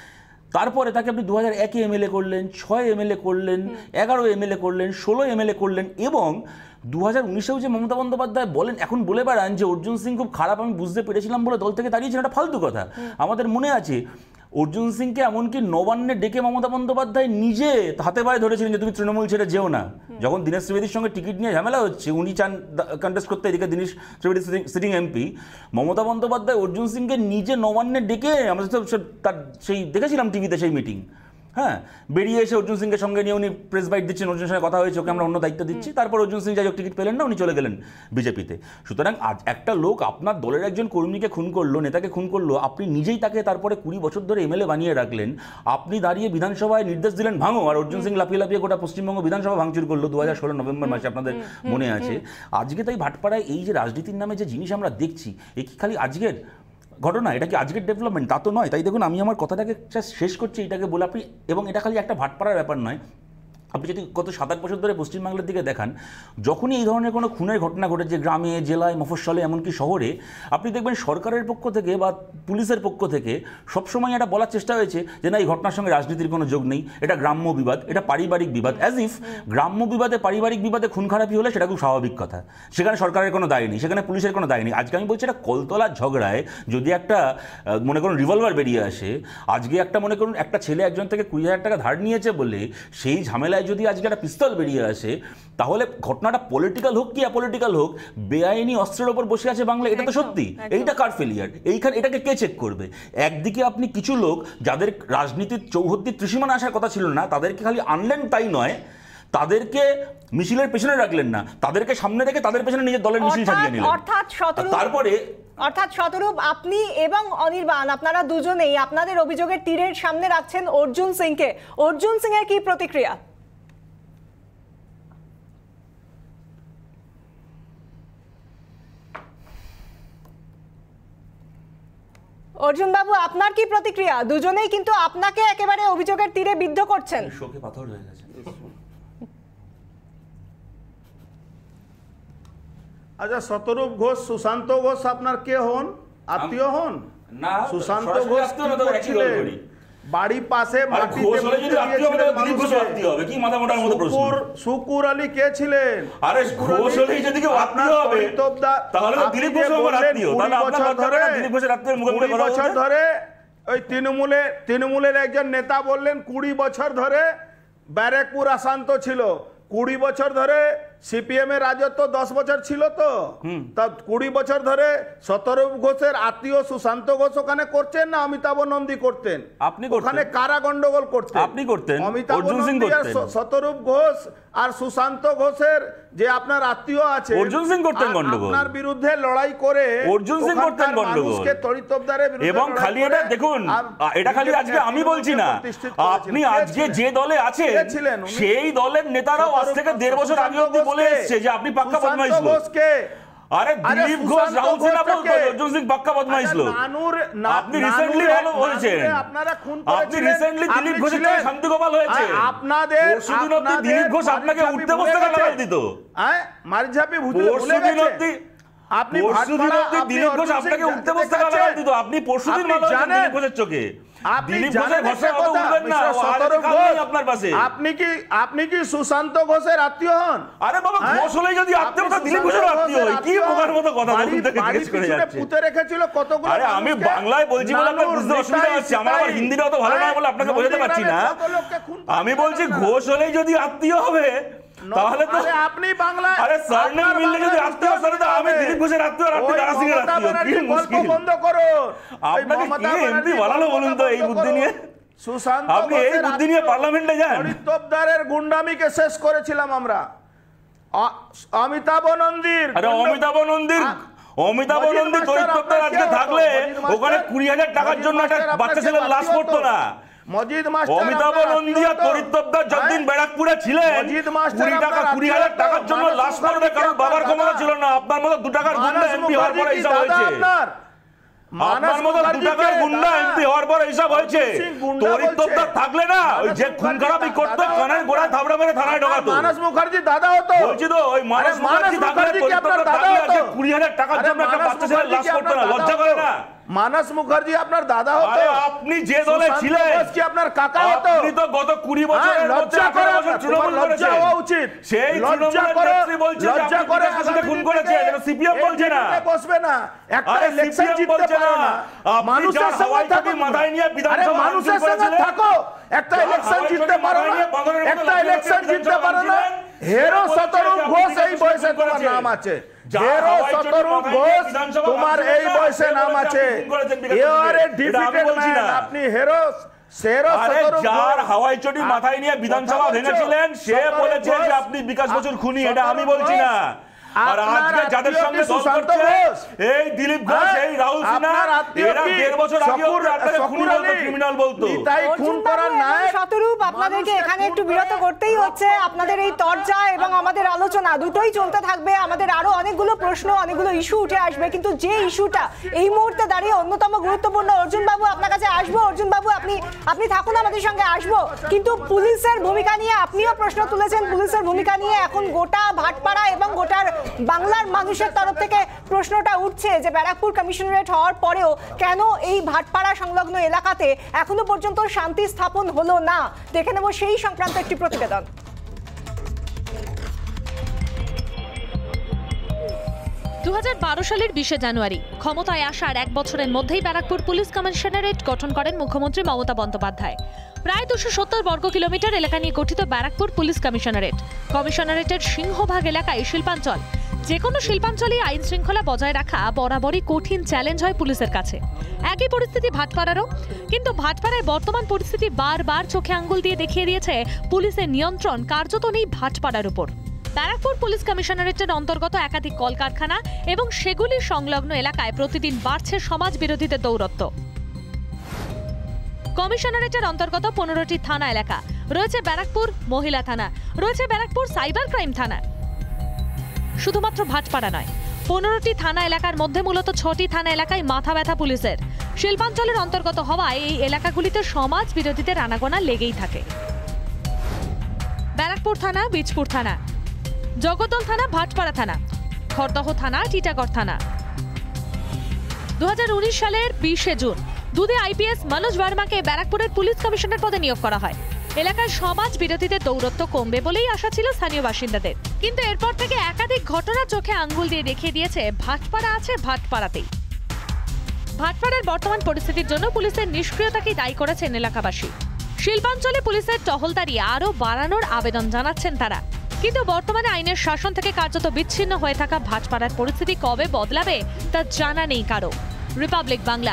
তারপরে তাকে আপনি দু হাজার একে এমএলএ করলেন, ছয় এমএলএ করলেন, এগারো এমএলএ করলেন, ষোলো এমএলএ করলেন, এবং দু হাজার উনিশেও যে মমতা বন্দ্যোপাধ্যায় বলেন, এখন বলে বেড়ান যে অর্জুন সিং খুব খারাপ, আমি বুঝতে পেরেছিলাম বলে দল থেকে তাড়িয়েছেন, এটা ফালতু কথা। আমাদের মনে আছে অর্জুন সিংকে এমনকি নবান্নে ডেকে মমতা বন্দ্যোপাধ্যায় নিজে হাতে পায়ে ধরেছিলেন যে তুমি তৃণমূল ছেড়ে যেও না। যখন দীনেশ ত্রিবেদীর সঙ্গে টিকিট নিয়ে ঝামেলা হচ্ছে, উনি চান কন্টেস্ট করতে, এদিকে দীনেশ ত্রিবেদী সিটিং এমপি, মমতা বন্দ্যোপাধ্যায় অর্জুন সিংকে নিজে নবান্নে ডেকে, আমরা তার সেই দেখেছিলাম টিভিতে সেই মিটিং, হ্যাঁ, বেরিয়ে এসে অর্জুন সিংকে সঙ্গে নিয়ে উনি প্রেস বাইট দিচ্ছেন, অর্জুনের সঙ্গে কথা হয়েছে, ওকে আমরা অন্য দায়িত্ব দিচ্ছি, তারপর অর্জুন সিং যাই হোক টিকিট পেলেন না, উনি চলে গেলেন বিজেপিতে। সুতরাং আজ একটা লোক আপনার দলের একজন কর্মীকে খুন করলো, নেতাকে খুন করলো, আপনি নিজেই তাকে তারপরে কুড়ি বছর ধরে এমএলএ বানিয়ে রাখলেন, আপনি দাঁড়িয়ে বিধানসভায় নির্দেশ দিলেন ভাঙো, আর অর্জুন সিং লাফিয়ে লাফিয়ে গোটা পশ্চিমবঙ্গ বিধানসভা ভাঙচুর করলো দু হাজার ষোলো নভেম্বর মাসে, আপনাদের মনে আছে। আজকে তাই ভাটপাড়ায় এই যে রাজনীতির নামে যে জিনিস আমরা দেখছি, এ কি খালি আজকের ঘটনা? এটা কি আজকের ডেভেলপমেন্ট? তা তো নয়। তাই দেখুন, আমি আমার কথাটাকে শেষ করছি এটাকে বলে আপনি, এবং এটা খালি একটা ভাটপাড়ার ব্যাপার নয়, আপনি যদি গত সাত আট বছর ধরে পশ্চিমবাংলার দিকে দেখান, যখনই এই ধরনের কোনো খুনের ঘটনা ঘটেছে গ্রামে, জেলায়, মফস্বলে, এমনকি শহরে, আপনি দেখবেন সরকারের পক্ষ থেকে বা পুলিশের পক্ষ থেকে সবসময় এটা বলার চেষ্টা হয়েছে যে না, এই ঘটনার সঙ্গে রাজনীতির কোনো যোগ নেই, এটা গ্রাম্য বিবাদ, এটা পারিবারিক বিবাদ, অ্যাজ ইফ গ্রাম্য বিবাদে, পারিবারিক বিবাদে খুন খারাপি হলে সেটা খুব স্বাভাবিক কথা, সেখানে সরকারের কোনো দায় নেই, সেখানে পুলিশের কোনো দায় নেই। আজকে আমি বলছি, এটা কলতলার ঝগড়ায় যদি একটা মনে করুন রিভলভার বেরিয়ে আসে, আজকে একটা মনে করুন একটা ছেলে একজন থেকে কুড়ি হাজার টাকা ধার নিয়েছে বলে সেই ঝামেলায় যদি আজকে একটা পিস্তল বেরিয়ে আসে, তাহলে ঘটনাটা পলিটিক্যাল হোক কি অ্যাপলিটিক্যাল হোক, বেআইনি অস্ত্রের ওপর বসে আছে বাংলা, এটা তো সত্যি। এইটা কার ফেলিয়ার? এইখানে এটাকে কে চেক করবে? একদিকে আপনি কিছু লোক যাদের রাজনীতির চৌহদ্দির ত্রিসীমানা আসার কথা ছিল না, তাদেরকে খালি আনলেন তাই নয়, তাদেরকে মিছিলের পেছনে রাখলেন না, তাদেরকে সামনে রেখে তাদের পেছনে নিজের দলের মিছিল সাজিয়ে নিলেন। অর্থাৎ তারপরে অর্থাৎ শতরূপ, আপনি এবং অনির্বাণ, আপনারা দুজনেই আপনাদের অভিযোগের তীরের সামনে রাখছেন অর্জুন সিংকে। অর্জুন সিং এর কি প্রতিক্রিয়া? অর্জুন বাবু, আপনার কি প্রতিক্রিয়া? দুজনেই কিন্তু আপনাকে একেবারে অভিযোগের তীরে বিদ্ধ করছেন। শোকে পাথর হয়ে গেছে। আচ্ছা, শতরূপ ঘোষ, সুশান্ত ঘোষ আপনার কে হন? আত্মীয় হন? না, সুশান্ত ঘোষ বাড়ি পাশে শুকুর আলী কে ছিলেন? আরে ঘোষ হলেই যদি কেউ আত্মীয় হবে তাহলে দিলীপ ঘোষ আমার আত্মীয়, তাহলে আপনার ধরে দিলীপ ঘোষের আত্মীয়ের মুখে মুখে কথা বছর ধরে ওই তৃণমূলে তৃণমূলের একজন নেতা বললেন কুড়ি বছর ধরে ব্যারাকপুর আসান্ত ছিল, কুড়ি বছর ধরে সিপিএম এর রাজত্ব দশ বছর ছিল, তো তা কুড়ি বছর ধরে শতরূপ ঘোষের আত্মীয় সুশান্ত ঘোষ ওখানে করছেন না অমিতাভ নন্দী করতেন? আপনি ওখানে কারা গন্ডগোল করতেন? আপনি করতেন। অমিতাভ নন্দী আর শতরূপ ঘোষ আর সুশান্ত ঘোষের যে আপনার আত্মীয় আছে, অর্জুন সিং করতেন গন্ডগোল, আপনার বিরুদ্ধে লড়াই করে অর্জুন সিং করতেন গন্ডগোল, তড়িতবদারের বিরুদ্ধে। এবং খালি এটা দেখুন, এটা খালি আজকে আমি বলছি না, আপনি আজকে যে দলে আছেন সেই দলের নেতারাও আজ থেকে দেড় বছর আগে অব্দি বলে এসেছে যে আপনি পাক্কা বদমাইশ লোক। আরে দিলীপ ঘোষ, রাহুল সিনহা বলতো অর্জুন সিং পাক্কা বদমাইশ লোক। আপনি রিসেন্টলি ভালো বলছেন, আপনি রিসেন্টলি দিলীপ ঘোষের থেকে শান্তি গোপাল হয়েছে, আপনাদের পরশুদিন অব্দি দিলীপ ঘোষ আপনাকে উঠতে বসতে গালাগাল দিত, হ্যাঁ মারিঝাপি ভুলে গেছে। আপনি পরশুদিন অব্দি দিলীপ ঘোষ আপনাকে উঠতে বসতে গালাগাল দিত, আপনি পরশুদিন ভালো আছেন দিলীপ ঘোষের চোখে। দিলীপ ঘোষের ঘোষের কথা উঠবেন না, আপনার পাশে। আপনি কি আপনি কি সুশান্ত ঘোষের আত্মীয় হন? আরে বাবা, ঘোষ হলেই যদি আত্মীয় হতো দিলীপ ঘোষের আত্মীয় হয়, কি বোকার মতো কথা বলুন থেকে জিজ্ঞেস করে যাচ্ছে। পুঁতে রেখেছিল কতগুলো। আরে আমি বাংলায় বলছি বলে আপনার বুঝতে অসুবিধা হচ্ছে, আমার আবার হিন্দিটা অত ভালো নয় বলে আপনাকে বোঝাতে পারছি না। আমি বলছি ঘোষ হলেই যদি আত্মীয় হবে তাহলে তো আপনি বাংলা, আরে সারনেম মিললে যদি আত্মীয় সারে তো আমি দিলীপ ঘোষের আত্মীয় আর আপনি দারা সিং এর আত্মীয়, কি মুশকিল। বন্ধ করো, আপনাকে কি এমপি বানালো বলুন তো এই বুদ্ধি নিয়ে? সুশান্ত আপনি এই বুদ্ধি নিয়ে পার্লামেন্টে যান? তড়িতবদারের গুন্ডামিকে শেষ করেছিলাম আমরা। অমিতাভ নন্দীর, আরে অমিতাভ নন্দীর অমিতাভ নন্দী তড়িতবদার আজকে থাকলে ওখানে কুড়ি হাজার টাকার জন্য একটা বাচ্চা ছেলের লাশ পড়তো না। মজিদ মাস্টার, অমিতাভ নন্দী আর তড়িতবদার যতদিন ব্যারাকপুরে ছিলেন কুড়ি টাকা কুড়ি হাজার টাকার জন্য লাশ পড়বে, কারণ বাবার ক্ষমতা ছিল না। আপনার মতো দু টাকার গুন্ডা এমপি হওয়ার পরে এইসব হয়েছে। আপনার মতো দু টাকার গুন্ডা এমপি হওয়ার পর এইসব হয়েছে। তরিতব্দা থাকলে না ওই যে খুন খারাপি করতো কানের গোড়ায় থাবড়া মেরে থানায় ঢোকাতো। মানস মুখার্জি দাদা হতো বলছি তো, ওই মানস মুখার্জি থাকলে তরিতব্দা থাকলে আজকে কুড়ি হাজার টাকার জন্য একটা বাচ্চা ছেলে লাশ করতো না, লজ্জা করে না? মানস মুখার্জি আপনার দাদা হতো। আপনি যে দলে ছিলেন কি আপনার কাকা হতো? আপনি তো গত কুড়ি বছরের মধ্যে আঠারো বছর তৃণমূল করেছেন। লজ্জা হওয়া উচিত। সেই তৃণমূলের নেত্রী বলছে যে আপনি বিকাশ বসুকে খুন করেছে, এটা সিপিএম বলছে না। বসবে না, একটা ইলেকশন জিততে পারো না, মানুষের সঙ্গে থাকো, মাথায় নিয়ে বিধানসভা মানুষের সঙ্গে থাকো, একটা ইলেকশন জিততে পারো না, একটা ইলেকশন জিততে পারো না। হেরো শতরূপ ঘোষ এই বয়সে তোমার নাম আছে, হেরো শতরূপ ঘোষ তোমার এই বয়সে নাম আছে। You are a defeated man, আপনি হেরো সেরো শতরূপ যার হাওয়াই চটি মাথায় নিয়ে বিধানসভা ভেঙেছিলেন সে বলেছে যে আপনি বিকাশ বসুর খুনি, এটা আমি বলছি না। আর আজকে যাদের সঙ্গে দল করছে এই দিলীপ ঘোষ, এই রাহুল সিনহা, এরা দেড় বছর আগে আপনাকে খুনি বলতো, ক্রিমিনাল বলতো। তাই খুন করার নাই শতরূপ আপনাদেরকে এখানে একটু বিরত করতেই হচ্ছে। আপনাদের এই চর্চা এবং আমাদের আলোচনা দুটোই চলতে থাকবে। আমাদের আরো অনেকগুলো প্রশ্ন, অনেকগুলো ইস্যু উঠে আসবে, কিন্তু যে ইস্যুটা এই মুহূর্তে দাঁড়িয়ে অন্যতম গুরুত্বপূর্ণ, অর্জুন বাবু আপনার কাছে আসবো। অর্জুন বাবু আপনি আপনি থাকুন আমাদের সঙ্গে, আসবো। কিন্তু পুলিশের ভূমিকা নিয়ে আপনিও প্রশ্ন তুলেছেন। পুলিশের ভূমিকা নিয়ে এখন গোটা ভাটপাড়া এবং গোটার বাংলার মানুষের তরফ থেকে প্রশ্নটা উঠছে যে ব্যারাকপুর কমিশনারেট হওয়ার পরেও কেন এই ভাটপাড়া সংলগ্ন এলাকাতে এখনো পর্যন্ত শান্তি স্থাপন হলো না। দেখে নেব সেই সংক্রান্ত একটি প্রতিবেদন। দু হাজার বারো সালের বিশে জানুয়ারি ক্ষমতায় আসার এক বছরের মধ্যেই ব্যারাকপুর পুলিশ কমিশনারেট গঠন করেন মুখ্যমন্ত্রী মমতা বন্দ্যোপাধ্যায়। প্রায় দুশো সত্তর বর্গ কিলোমিটার এলাকা নিয়ে গঠিত ব্যারাকপুর পুলিশ কমিশনারেট। কমিশনারেটের সিংহভাগ এলাকায় শিল্পাঞ্চল। যে কোনো শিল্পাঞ্চলে আইন শৃঙ্খলা বজায় রাখা বরাবরই কঠিন চ্যালেঞ্জ হয় পুলিশের কাছে। একই পরিস্থিতি ভাটপাড়ারও, কিন্তু ভাটপাড়ার বর্তমান পরিস্থিতি বারবার চোখে আঙ্গুল দিয়ে দেখিয়ে দিয়েছে পুলিশের নিয়ন্ত্রণ কার্যত নেই ভাটপাড়ার উপর। ব্যারাকপুর পুলিশ কমিশনারেটের অন্তর্গত একাধিক কলকারখানা এবং সেগুলির সংলগ্ন এলাকায় প্রতিদিন বাড়ছে সমাজ বিরোধীদের দৌরত্ব। কমিশনারেটের অন্তর্গত পনেরোটি থানা এলাকা রয়েছে। ব্যারাকপুর মহিলা থানা রয়েছে, ব্যারাকপুর সাইবার ক্রাইম থানা। শুধুমাত্র ভাটপাড়া নয়, পনেরোটি থানা এলাকার মধ্যে মূলত ছটি থানা এলাকায় মাথা ব্যথা পুলিশের। শিল্পাঞ্চলের অন্তর্গত হওয়ায় এই এলাকাগুলিতে সমাজ বিরোধীদের আনাগোনা লেগেই থাকে। ব্যারাকপুর থানা, বীজপুর থানা, জগদ্দল থানা, ভাটপাড়া থানা, খড়দহ থানা, টিটাগড় থানা। দু হাজার উনিশ সালের বিশে জুন দুধে আইপিএস মনোজ ভার্মাকে ব্যারাকপুরের পুলিশ কমিশনার পদে নিয়োগ করা হয়। এলাকায় সমাজ বিরোধীদের দৌরত্ব কমবে বলেই আশা ছিল স্থানীয় বাসিন্দাদের, কিন্তু এরপর থেকে একাধিক ঘটনা চোখে আঙ্গুল দিয়ে দেখিয়ে দিয়েছে ভাটপাড়া আছে ভাটপাড়াতেই। ভাটপাড়ার বর্তমান পরিস্থিতির জন্য পুলিশের নিষ্ক্রিয়তাকেই দায়ী করেছেন এলাকাবাসী। শিল্পাঞ্চলে পুলিশের টহলদারি আরও বাড়ানোর আবেদন জানাচ্ছেন তারা, কিন্তু বর্তমানে আইনের শাসন থেকে কার্যত বিচ্ছিন্ন হয়ে থাকা ভাটপাড়ার পরিস্থিতি কবে বদলাবে তা জানা নেই কারো। রিপাবলিক বাংলা।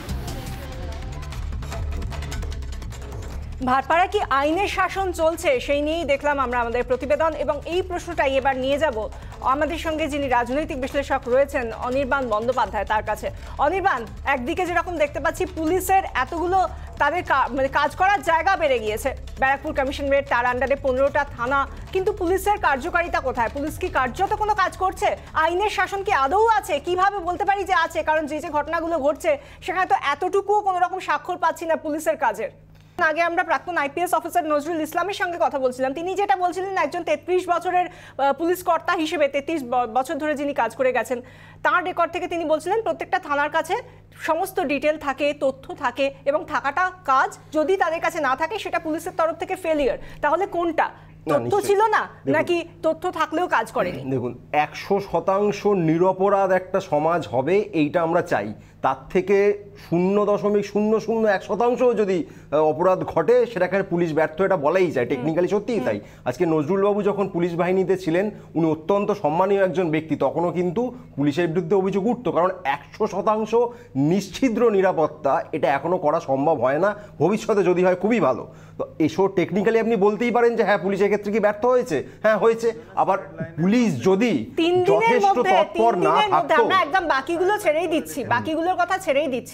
ভাটপাড়া কি আইনের শাসন চলছে, সেই নিয়েই দেখলাম আমরা আমাদের প্রতিবেদন, এবং এই প্রশ্নটাই এবার নিয়ে যাব আমাদের সঙ্গে যিনি রাজনৈতিক বিশ্লেষক রয়েছেন অনির্বাণ বন্দ্যোপাধ্যায় তার কাছে। অনির্বাণ, একদিকে যেরকম দেখতে পাচ্ছি পুলিশের এতগুলো তাদের মানে কাজ করার জায়গা বেড়ে গিয়েছে, ব্যারাকপুর কমিশনারেট, তার আন্ডারে পনেরোটা থানা, কিন্তু পুলিশের কার্যকারিতা কোথায়? পুলিশ কি কার্যত কোনো কাজ করছে? আইনের শাসন কি আদৌ আছে? কিভাবে বলতে পারি যে আছে? কারণ যে যে ঘটনাগুলো ঘটছে সেখানে তো এতটুকুও কোনো রকম স্বাক্ষর পাচ্ছি না পুলিশের কাজের। আগে আমরা প্রাক্তন আইপিএস অফিসার নজরুল ইসলামের সঙ্গে কথা বলছিলাম, তিনি যেটা বলছিলেন একজন তেত্রিশ বছরের পুলিশ কর্তা হিসেবে, তেত্রিশ বছর ধরে যিনি কাজ করে গেছেন, তার রেকর্ড থেকে তিনি বলছিলেন প্রত্যেকটা থানার কাছে সমস্ত ডিটেল থাকে, তথ্য থাকে, এবং থাকাটা কাজ, যদি তাদের কাছে না থাকে সেটা পুলিশের তরফ থেকে ফেলিয়ার। তাহলে কোনটা? তথ্য ছিল না নাকি তথ্য থাকলেও কাজ করেনি? দেখুন, একশো শতাংশ নিরপরাধ একটা সমাজ হবে এইটা আমরা চাই। তার থেকে শূন্য দশমিক শূন্য শূন্য এক শতাংশ যদি অপরাধ ঘটে সেটাকে পুলিশ ব্যর্থ, এটা বলাই যায়। টেকনিক্যালি সত্যিই তাই। আজকে নজরুলবাবু যখন পুলিশ বাহিনীতে ছিলেন উনি অত্যন্ত সম্মানীয় একজন ব্যক্তি, তখনও কিন্তু পুলিশের বিরুদ্ধে অভিযোগ উঠতো, কারণ একশো শতাংশ নিশ্ছিদ্র নিরাপত্তা এটা এখনও করা সম্ভব হয় না। ভবিষ্যতে যদি হয় খুবই ভালো। তো এসব টেকনিক্যালি আপনি বলতেই পারেন যে হ্যাঁ পুলিশের ক্ষেত্রে কি ব্যর্থ হয়েছে? হ্যাঁ হয়েছে। আবার পুলিশ যদি যথেষ্ট তৎপর না থাকতো, আমরা একদম বাকিগুলো ছেড়েই দিচ্ছি, বাকিগুলোর কথা ছেড়েই দিচ্ছি,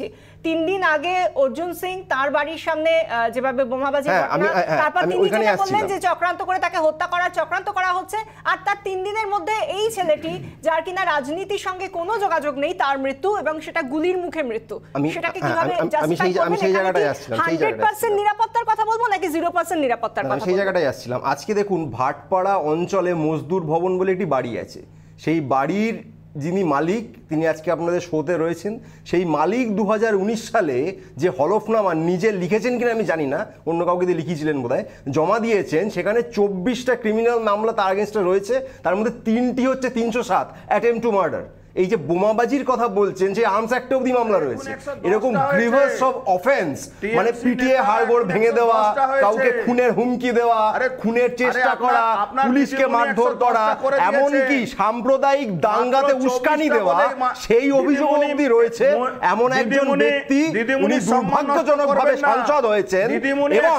তিন দিন আগে অর্জুন সিং তার বাড়ির সামনে আহ, যেভাবে বোমাবাজি হ্যাঁ, ঘটনা, আমি- হ্যাঁ, তারপর আমি তিনি ওইখানেই যেটা বললেন আসছিলাম। যে চক্রান্ত করে তাকে হত্যা করার চক্রান্ত করা হচ্ছে, আর তার তিন দিনের মধ্যে এই ছেলেটি যার কিনা রাজনীতির সঙ্গে কোনো যোগাযোগ নেই তার মৃত্যু, এবং সেটা গুলির মুখে মৃত্যু। আমি- সেটাকে হ্যাঁ, কিভাবে আমি- আমি justify সেই- আমি করবেন? সেই এখানে জায়গাটায় কি আসছিলাম, সেই হান্ড্রেড জায়গাটায় পার্সেন্ট নিরাপত্তার কথা বলবো নাকি জিরো পার্সেন্ট নিরাপত্তার আমি কথা সেই বলবো? জায়গাটায় আসছিলাম। আজকে দেখুন ভাটপাড়া অঞ্চলে মজদুর ভবন বলে একটি বাড়ি আছে, সেই বাড়ির যিনি মালিক তিনি আজকে আপনাদের শোতে রয়েছেন। সেই মালিক দু হাজার উনিশ সালে যে হলফনামা নিজে লিখেছেন কিনা আমি জানি না, অন্য কাউকে দিয়ে লিখিয়েছিলেন বোধহয়, জমা দিয়েছেন, সেখানে চব্বিশটা ক্রিমিনাল মামলা তার আগেনস্টে রয়েছে, তার মধ্যে তিনটি হচ্ছে তিনশো সাত অ্যাটেম্প টু মার্ডার। এই যে বোমাবাজির কথা বলছেন সেই আর্মস অ্যাক্ট অবধি মামলা রয়েছে। এরকম গ্রিভাস অফ অফেন্স, মানে পিটিয়ে হাড়গোড় ভেঙে দেওয়া, কাউকে খুনের হুমকি দেওয়া, খুনের চেষ্টা করা, পুলিশকে মারধর করা, এমনকি সাম্প্রদায়িক দাঙ্গাতে উস্কানি দেওয়া, সেই অভিযোগ অবধি রয়েছে। এমন একজন ব্যক্তি উনি দুর্ভাগ্যজনকভাবে সাংসদ হয়েছেন এবং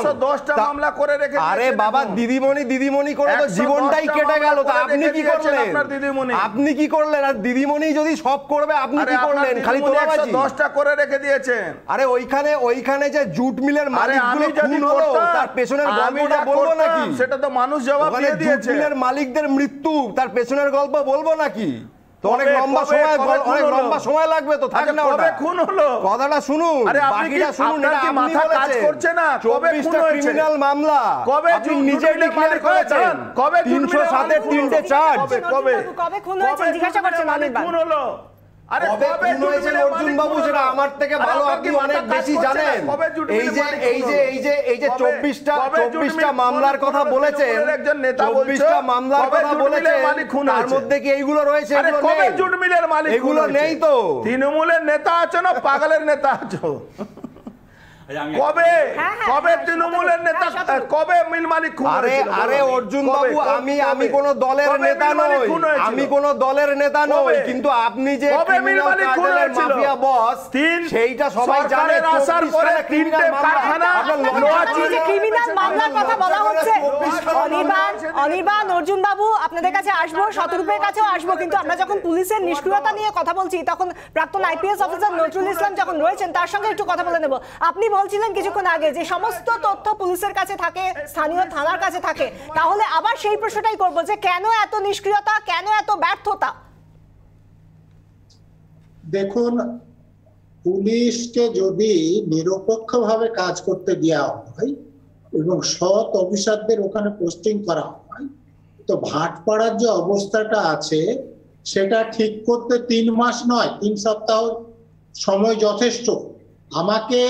আরে বাবা দিদিমণি দিদিমণি করে তো জীবনটাই কেটে গেল, তা আপনি কি করলেন? আপনি কি করলেন? আর দিদিমণি যদি সব করবে আপনি কি করলেন? খালি তোলাবাজি। দশটা করে রেখে দিয়েছেন। আরে ওইখানে ওইখানে যে জুট মিলের মালিকগুলো খুন হলো তার পেছনের গল্পটা বলবো নাকি? সেটা তো মানুষ জবাব দিয়ে দিয়েছে। জুট মিলের মালিকদের মৃত্যু তার পেছনের গল্প বলবো নাকি? তো অনেক লম্বা সময় অনেক লম্বা সময় লাগবে, তো থাক না ওটা। খুন হলো কথাটা শুনুন, বাকিটা শুনুন। এটা আপনি বলেছেন চব্বিশটা ক্রিমিনাল মামলা আপনি নিজে ডিক্লেয়ার করেছেন, তিনশো সাতের তিনটে চার্জ। কবে কবে খুন হয়েছে জিজ্ঞাসা করছেন অনির্বাণ। খুন হলো? আরে কবে খুন হয়েছে অর্জুন বাবু সেটা আমার থেকে ভালো আপনি অনেক বেশি জানেন। এই যে এই যে এই যে এই যে চব্বিশটা চব্বিশটা মামলার কথা বলেছেন, চব্বিশটা মামলার কথা বলেছেন, তার মধ্যে কি এইগুলো রয়েছে? এগুলো কবে নেই, জুট মিলের মালিক এগুলো নেই। তো তৃণমূলের নেতা আছো না পাগলের নেতা আছো? কবে কবে তৃণমূলের নেতা কবে মিল মালিক খুন আরে হয়েছিল? আরে অর্জুন বাবু আমি আমি কোন দলের নেতা নই, আমি কোন দলের নেতা নই, কিন্তু আপনি যে ক্রিমিনাল কার্টেলের মাফিয়া বস সেইটা সবাই জানে। আসার পরে তিনটে কারখানা আজকে যে ক্রিমিনাল মামলার কথা বলা হচ্ছে, অনির্বাণ অনির্বাণ অর্জুন বাবু আপনাদের কাছে আসবো, শতরূপের কাছেও আসবো, কিন্তু আমরা যখন পুলিশের নিষ্ক্রিয়তা নিয়ে কথা বলছি তখন প্রাক্তন আইপিএস অফিসার নজরুল ইসলাম যখন রয়েছেন তার সঙ্গে একটু কথা বলে নেব। আপনি বলছিলেন কিছুক্ষণ আগে যে সমস্ত তথ্য পুলিশের কাছে থাকে, স্থানীয় থানার কাছে থাকে, তাহলে আবার সেই প্রশ্নটাই করব যে কেন এত নিষ্ক্রিয়তা, কেন এত ব্যর্থতা? দেখুন, পুলিশকে যদি নিরপেক্ষভাবে কাজ করতে দেওয়া হয় এবং সৎ অফিসারদের ওখানে পোস্টিং করা হয়, তো ভাটপাড়ার যে অবস্থাটা আছে সেটা ঠিক করতে তিন মাস নয় তিন সপ্তাহ সময় যথেষ্ট। আমাকে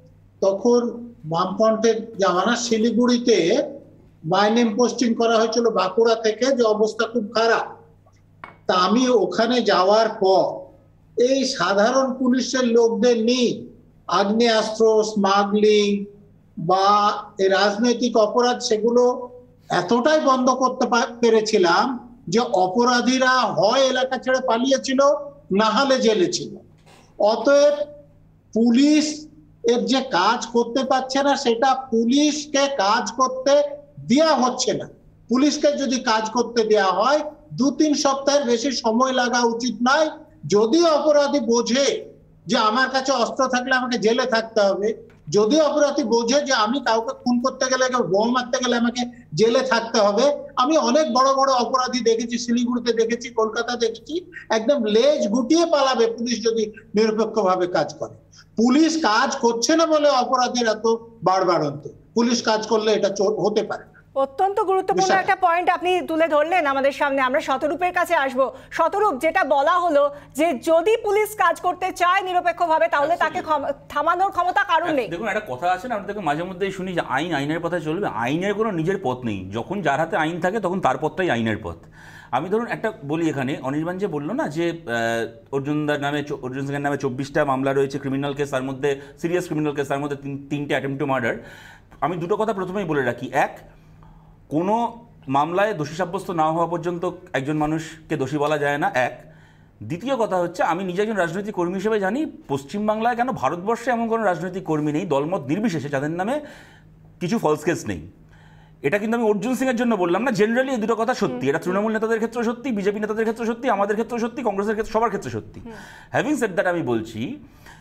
তখন বামফ্রন্টের জামানা শিলিগুড়িতে বাইনেম পোস্টিং করা হয়েছিল বাঁকুড়া থেকে, যে অবস্থা খুব খারাপ। তা আমি ওখানে যাওয়ার পর এই সাধারণ পুলিশের লোকদের নিয়ে আগ্নেয়াস্ত্র, স্মাগলিং বা এই রাজনৈতিক অপরাধ সেগুলো এতটাই বন্ধ করতে পেরেছিলাম যে অপরাধীরা হয় এলাকা ছেড়ে পালিয়েছিল, না হলে জেলে ছিল। অতএব পুলিশ এর যে কাজ করতে পারছে না সেটা পুলিশকে কাজ করতে দেয়া হচ্ছে না। পুলিশকে যদি কাজ করতে দেয়া হয় দু তিন সপ্তাহের বেশি সময় লাগা উচিত নয়। যদি অপরাধী বোঝে যে আমার কাছে অস্ত্র থাকলে আমাকে জেলে থাকতে হবে, যদি অপরাধী বোঝে যে আমি কাউকে খুন করতে গেলে, বোমা মারতে গেলে আমাকে জেলে থাকতে হবে। আমি অনেক বড় বড় অপরাধী দেখেছি, শিলিগুড়িতে দেখেছি, কলকাতা দেখেছি, একদম লেজ গুটিয়ে পালাবে পুলিশ যদি নিরপেক্ষভাবে কাজ করে। পুলিশ কাজ করছে না বলে অপরাধের এত বাড়বাড়ন্ত। পুলিশ কাজ করলে এটা হতে পারে। অত্যন্ত গুরুত্বপূর্ণ একটা পয়েন্ট আপনি তুলে ধরলেন আমাদের সামনে। আমরা শতরূপের কাছে আসবো। শতরূপ, যেটা বলা হলো যে যদি পুলিশ কাজ করতে চায় নিরপেক্ষভাবে তাহলে তাকে থামানোর ক্ষমতা কারণ নেই। দেখুন একটা কথা আছে না, আমরা দেখুন মাঝে মধ্যেই শুনি যে আইন আইনের পথে চলবে। আইনের কোনো নিজের পথ নেই। যখন যার হাতে আইন থাকে তখন তার পথটাই আইনের পথ। আমি ধরুন একটা বলি, এখানে অনির্বাণ যে বললো না যে অর্জুনদার নামে অর্জুন সিংয়ের নামে চব্বিশটা মামলা রয়েছে ক্রিমিনাল কেস, তার মধ্যে সিরিয়াস ক্রিমিনাল কেস, তার মধ্যে তিনটে অ্যাটেম্প টু মার্ডার। আমি দুটো কথা প্রথমেই বলে রাখি। এক, কোনো মামলায় দোষী সাব্যস্ত না হওয়া পর্যন্ত একজন মানুষকে দোষী বলা যায় না। এক, দ্বিতীয় কথা হচ্ছে আমি নিজে একজন রাজনৈতিক কর্মী হিসেবে জানি পশ্চিমবাংলায় কেন ভারতবর্ষে এমন কোনো রাজনৈতিক কর্মী নেই দলমত নির্বিশেষে যাদের নামে কিছু ফলস কেস নেই। এটা কিন্তু আমি অর্জুন সিংয়ের জন্য বললাম না, জেনারেলি এই দুটো কথা সত্যি। এটা তৃণমূল নেতাদের ক্ষেত্রে সত্যি, বিজেপি নেতাদের ক্ষেত্রে সত্যি, আমাদের ক্ষেত্রে সত্যি, কংগ্রেসের ক্ষেত্রে, সবার ক্ষেত্রে সত্যি। হ্যাভিং সেড দ্যাট আমি বলছি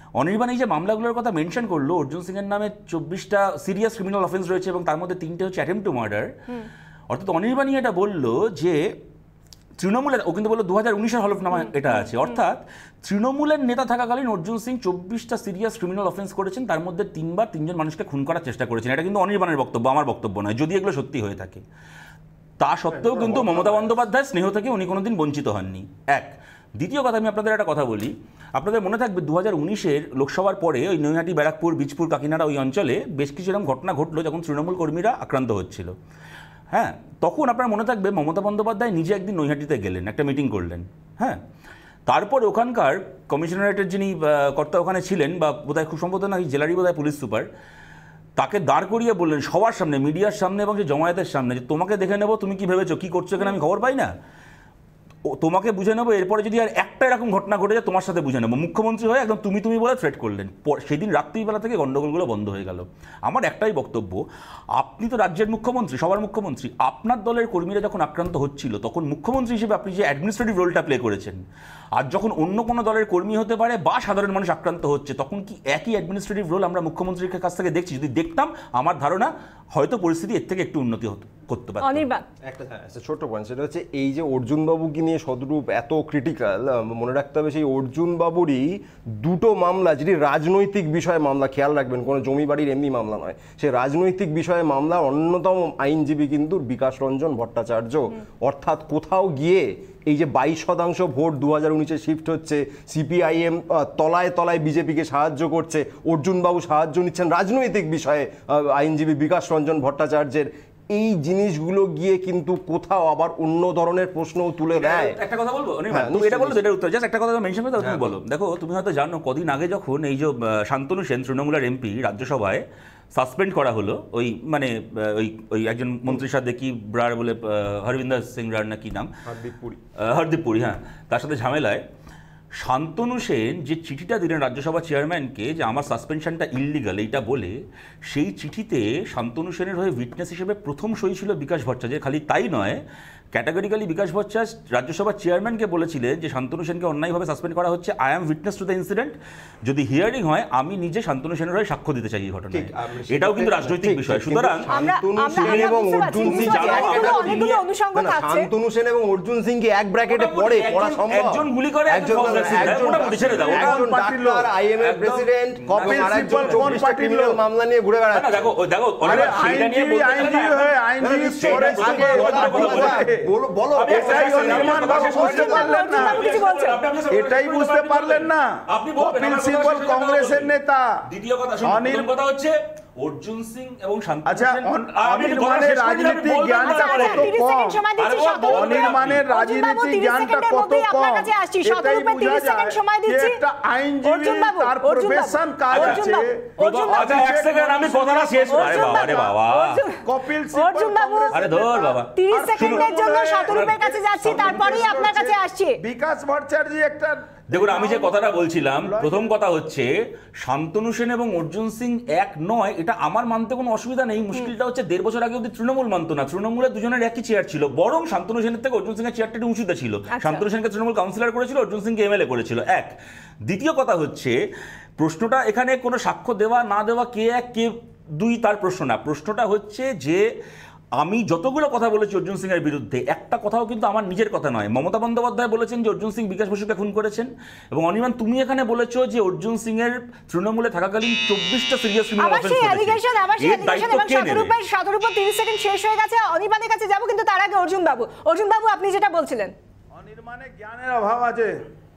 অনির্বাণ এই যে মামলাগুলোর কথা মেনশন করলো, অর্জুন সিং এর নামে চব্বিশটা সিরিয়াস ক্রিমিনাল অফেন্স রয়েছে এবং তার মধ্যে তিনটে হচ্ছে অ্যাটেম্প্ট টু মার্ডার। অর্থাৎ অনির্বাণী এটা বললো যে তৃণমূলের, ও কিন্তু বললো দু হাজার উনিশের হলফনামা এটা আছে, অর্থাৎ তৃণমূলের নেতা থাকাকালীন অর্জুন সিং চব্বিশটা সিরিয়াস ক্রিমিনাল অফেন্স করেছেন, তার মধ্যে তিনবার তিনজন মানুষকে খুন করার চেষ্টা করেছেন। এটা কিন্তু অনির্বাণের বক্তব্য, আমার বক্তব্য নয়, যদি এগুলো সত্যি হয়ে থাকে। তা সত্ত্বেও কিন্তু মমতা বন্দ্যোপাধ্যায় স্নেহ থেকে উনি কোনোদিন বঞ্চিত হননি। এক। দ্বিতীয় কথা, আমি আপনাদের একটা কথা বলি, আপনাদের মনে থাকবে দু হাজার উনিশের লোকসভার পরে ওই নৈহাটি, ব্যারাকপুর, বীজপুর, কাকিনাড়া ওই অঞ্চলে বেশ কিছু এরকম ঘটনা ঘটলো যখন তৃণমূল কর্মীরা আক্রান্ত হচ্ছিল। হ্যাঁ, তখন আপনার মনে থাকবে মমতা বন্দ্যোপাধ্যায় নিজে একদিন নৈহাটিতে গেলেন, একটা মিটিং করলেন। হ্যাঁ, তারপর ওখানকার কমিশনারেটের যিনি কর্তা ওখানে ছিলেন, বা বোধহয় খুব সম্ভবত না জেলারই বোধহয় পুলিশ সুপার, তাকে দাঁড় করিয়ে বললেন সবার সামনে, মিডিয়ার সামনে এবং যে জমায়েতের সামনে, যে তোমাকে দেখে নেবো, তুমি কি ভেবেছো কি করছো এখানে আমি খবর পাই না, তোমাকে বুঝে নেবো, এরপরে যদি আর একটা এরকম ঘটনা ঘটে যায় তোমার সাথে বুঝে নেবো। মুখ্যমন্ত্রী হয়ে একদম তুমি তুমি বলে থ্রেট করলেন। সেদিন রাত্রিবেলা থেকে গণ্ডগোলগুলো বন্ধ হয়ে গেল। আমার একটাই বক্তব্য, আপনি তো রাজ্যের মুখ্যমন্ত্রী, সবার মুখ্যমন্ত্রী, আপনার দলের কর্মীরা যখন আক্রান্ত হচ্ছিল তখন মুখ্যমন্ত্রী হিসেবে আপনি যে অ্যাডমিনিস্ট্রেটিভ রোলটা প্লে করেছেন, আর যখন অন্য কোনো দলের কর্মী হতে পারে বা সাধারণ মানুষ আক্রান্ত হচ্ছে, তখন কি একই অ্যাডমিনিস্ট্রেটিভ রোল আমরা মুখ্যমন্ত্রীর কাছ থেকে দেখছি? যদি দেখতাম আমার ধারণা হয়তো পরিস্থিতি এর থেকে একটু উন্নতি করতে পারত। একটা ছোট্ট পয়েন্ট, সেটা হচ্ছে এই যে অর্জুন বাবুকে নিয়ে সদরূপ এত ক্রিটিক্যাল, মনে রাখতে হবে সেই অর্জুন বাবুরই দুটো মামলা, যেটি রাজনৈতিক বিষয়ে মামলা, খেয়াল রাখবেন, কোনো জমি বাড়ির এমনি মামলা নয়, সে রাজনৈতিক বিষয়ে মামলা। অন্যতম আইনজীবী কিন্তু বিকাশ রঞ্জন ভট্টাচার্য। অর্থাৎ কোথাও গিয়ে এই যে বাইশ শতাংশ ভোট দু হাজার উনিশে শিফট হচ্ছে, সিপিআইএম তলায় তলায় বিজেপিকে সাহায্য করছে, অর্জুনবাবু সাহায্য নিচ্ছেন রাজনৈতিক বিষয়ে আইনজীবী বিকাশ রঞ্জন ভট্টাচার্যের, এই জিনিসগুলো গিয়ে কিন্তু কোথাও আবার অন্য ধরনের প্রশ্ন তুলে দেয়। একটা কথা বলবো, তুমি এটা বললো এটার উত্তর, জাস্ট একটা কথা মেনশন করে তুমি বলো। দেখো, তুমি হয়তো জানো কদিন আগে যখন এই যে শান্তনু সেন তৃণমূলের এমপি রাজ্যসভায় সাসপেন্ড করা হলো, ওই মানে ওই ওই একজন মন্ত্রীর সাথে কি ব্রার বলে, হরবিন্দর সিং ব্রার না কি নাম, হরদীপ পুরী, হরদীপ পুরী, হ্যাঁ, তার সাথে ঝামেলায় শান্তনু সেন যে চিঠিটা দিলেন রাজ্যসভা চেয়ারম্যানকে যে আমার সাসপেনশনটা ইললিগাল এইটা বলে, সেই চিঠিতে শান্তনু সেনের হয়ে উইটনেস হিসেবে প্রথম সই ছিল বিকাশ ভট্টাচার্য। খালি তাই নয়, ক্যাটাগরিক্যালি বিকাশ ভট্টাচার্য রাজ্যসভার চেয়ারম্যানকে বলেছিলেন যে শান্তনু সেনকে অন্যায়ভাবে সাসপেন্ড করা হচ্ছে, I am witness to the incident, যদি হিয়ারিং হয় আমি নিজে শান্তনু সেনের হয়ে সাক্ষ্য দিতে চাই এই ঘটনায়। এটাও কিন্তু রাজনৈতিক বিষয়। সুতরাং শান্তনু সেন এবং অর্জুন সিং, শান্তনু সেন এবং অর্জুন সিং কি এক ব্র্যাকেটে পড়ে? পড়া সম্ভব? একজন গুলি করে, একজন ছেড়ে দাও, একজন doctor, IMA president, Kapil Sibal চব্বিশটা ক্রিমিনাল মামলা নিয়ে ঘুরে বেড়াচ্ছে। দেখো দেখো আইনজীবী আইনজীবী হয়ে আইনজীবী পরে আগে বলো বলো, এটাই বুঝতে পারলেন না? কপিল সিব্বল কংগ্রেসের নেতা। দ্বিতীয় কথা, প্রথম কথা হচ্ছে অর্জুন সিং এবং শান্তনু আচ্ছা, সেন, অনির্বাণের রাজনীতি জ্ঞানটা কত কম, অনির্বাণের রাজনীতি জ্ঞানটা কত কম, এটাই বোঝা যায় যে একটা আইনজীবী তার প্রফেশন কাজ আছে। আচ্ছা, এক সেকেন্ড আমি কথাটা শেষ করি। আরে বাবা রে বাবা, কপিল সিব্বল, আরে ধর বাবা, তিরিশ সেকেন্ডের জন্য শতরূপের কাছে যাচ্ছি, তারপরেই আপনার কাছে আসছি। বিকাশ ভট্টাচার্য একটা, দেখুন আমি যে কথাটা বলছিলাম, প্রথম কথা হচ্ছে শান্তনু সেন এবং অর্জুন সিং এক নয়, এটা আমার মানতে কোনো অসুবিধা নেই। মুশকিলটা হচ্ছে দেড় বছর আগে অব্দি তৃণমূল মানতো না, তৃণমূলের দুজনের একই চেয়ার ছিল, বরং শান্তনু সেনের থেকে অর্জুন সিং এর চেয়ারটা একটু উঁচুতে ছিল। শান্তনু সেনকে তৃণমূল কাউন্সিলর করেছিল, অর্জুন সিংকে এমএলএ করেছিল। এক। দ্বিতীয় কথা হচ্ছে, প্রশ্নটা এখানে কোনো সাক্ষ্য দেওয়া না দেওয়া, কে এক কে দুই তার প্রশ্ন না, প্রশ্নটা হচ্ছে যে আমি যতগুলো কথা বলেছি অর্জুন সিং এর বিরুদ্ধে, একটা কথাও কিন্তু আমার নিজের কথা নয়। মমতা বন্দ্যোপাধ্যায় বলেছেন যে অর্জুন সিং বিকাশ বসুকে খুন করেছেন, এবং অনির্বাণ তুমি এখানে বলেছো যে অর্জুন সিং এর তৃণমূলে থাকাকালীন চব্বিশটা সিরিয়াস ক্রিমিনাল অফেন্স করেছে। এর দায়িত্ব কে নেবে? শতরূপের তিরিশ সেকেন্ড শেষ হয়ে গেছে, অনির্বাণের কাছে যাব, কিন্তু তার আগে অর্জুন বাবু, অর্জুন বাবু আপনি যেটা বলছিলেন, অনির্বাণের জ্ঞানের অভাব আছে।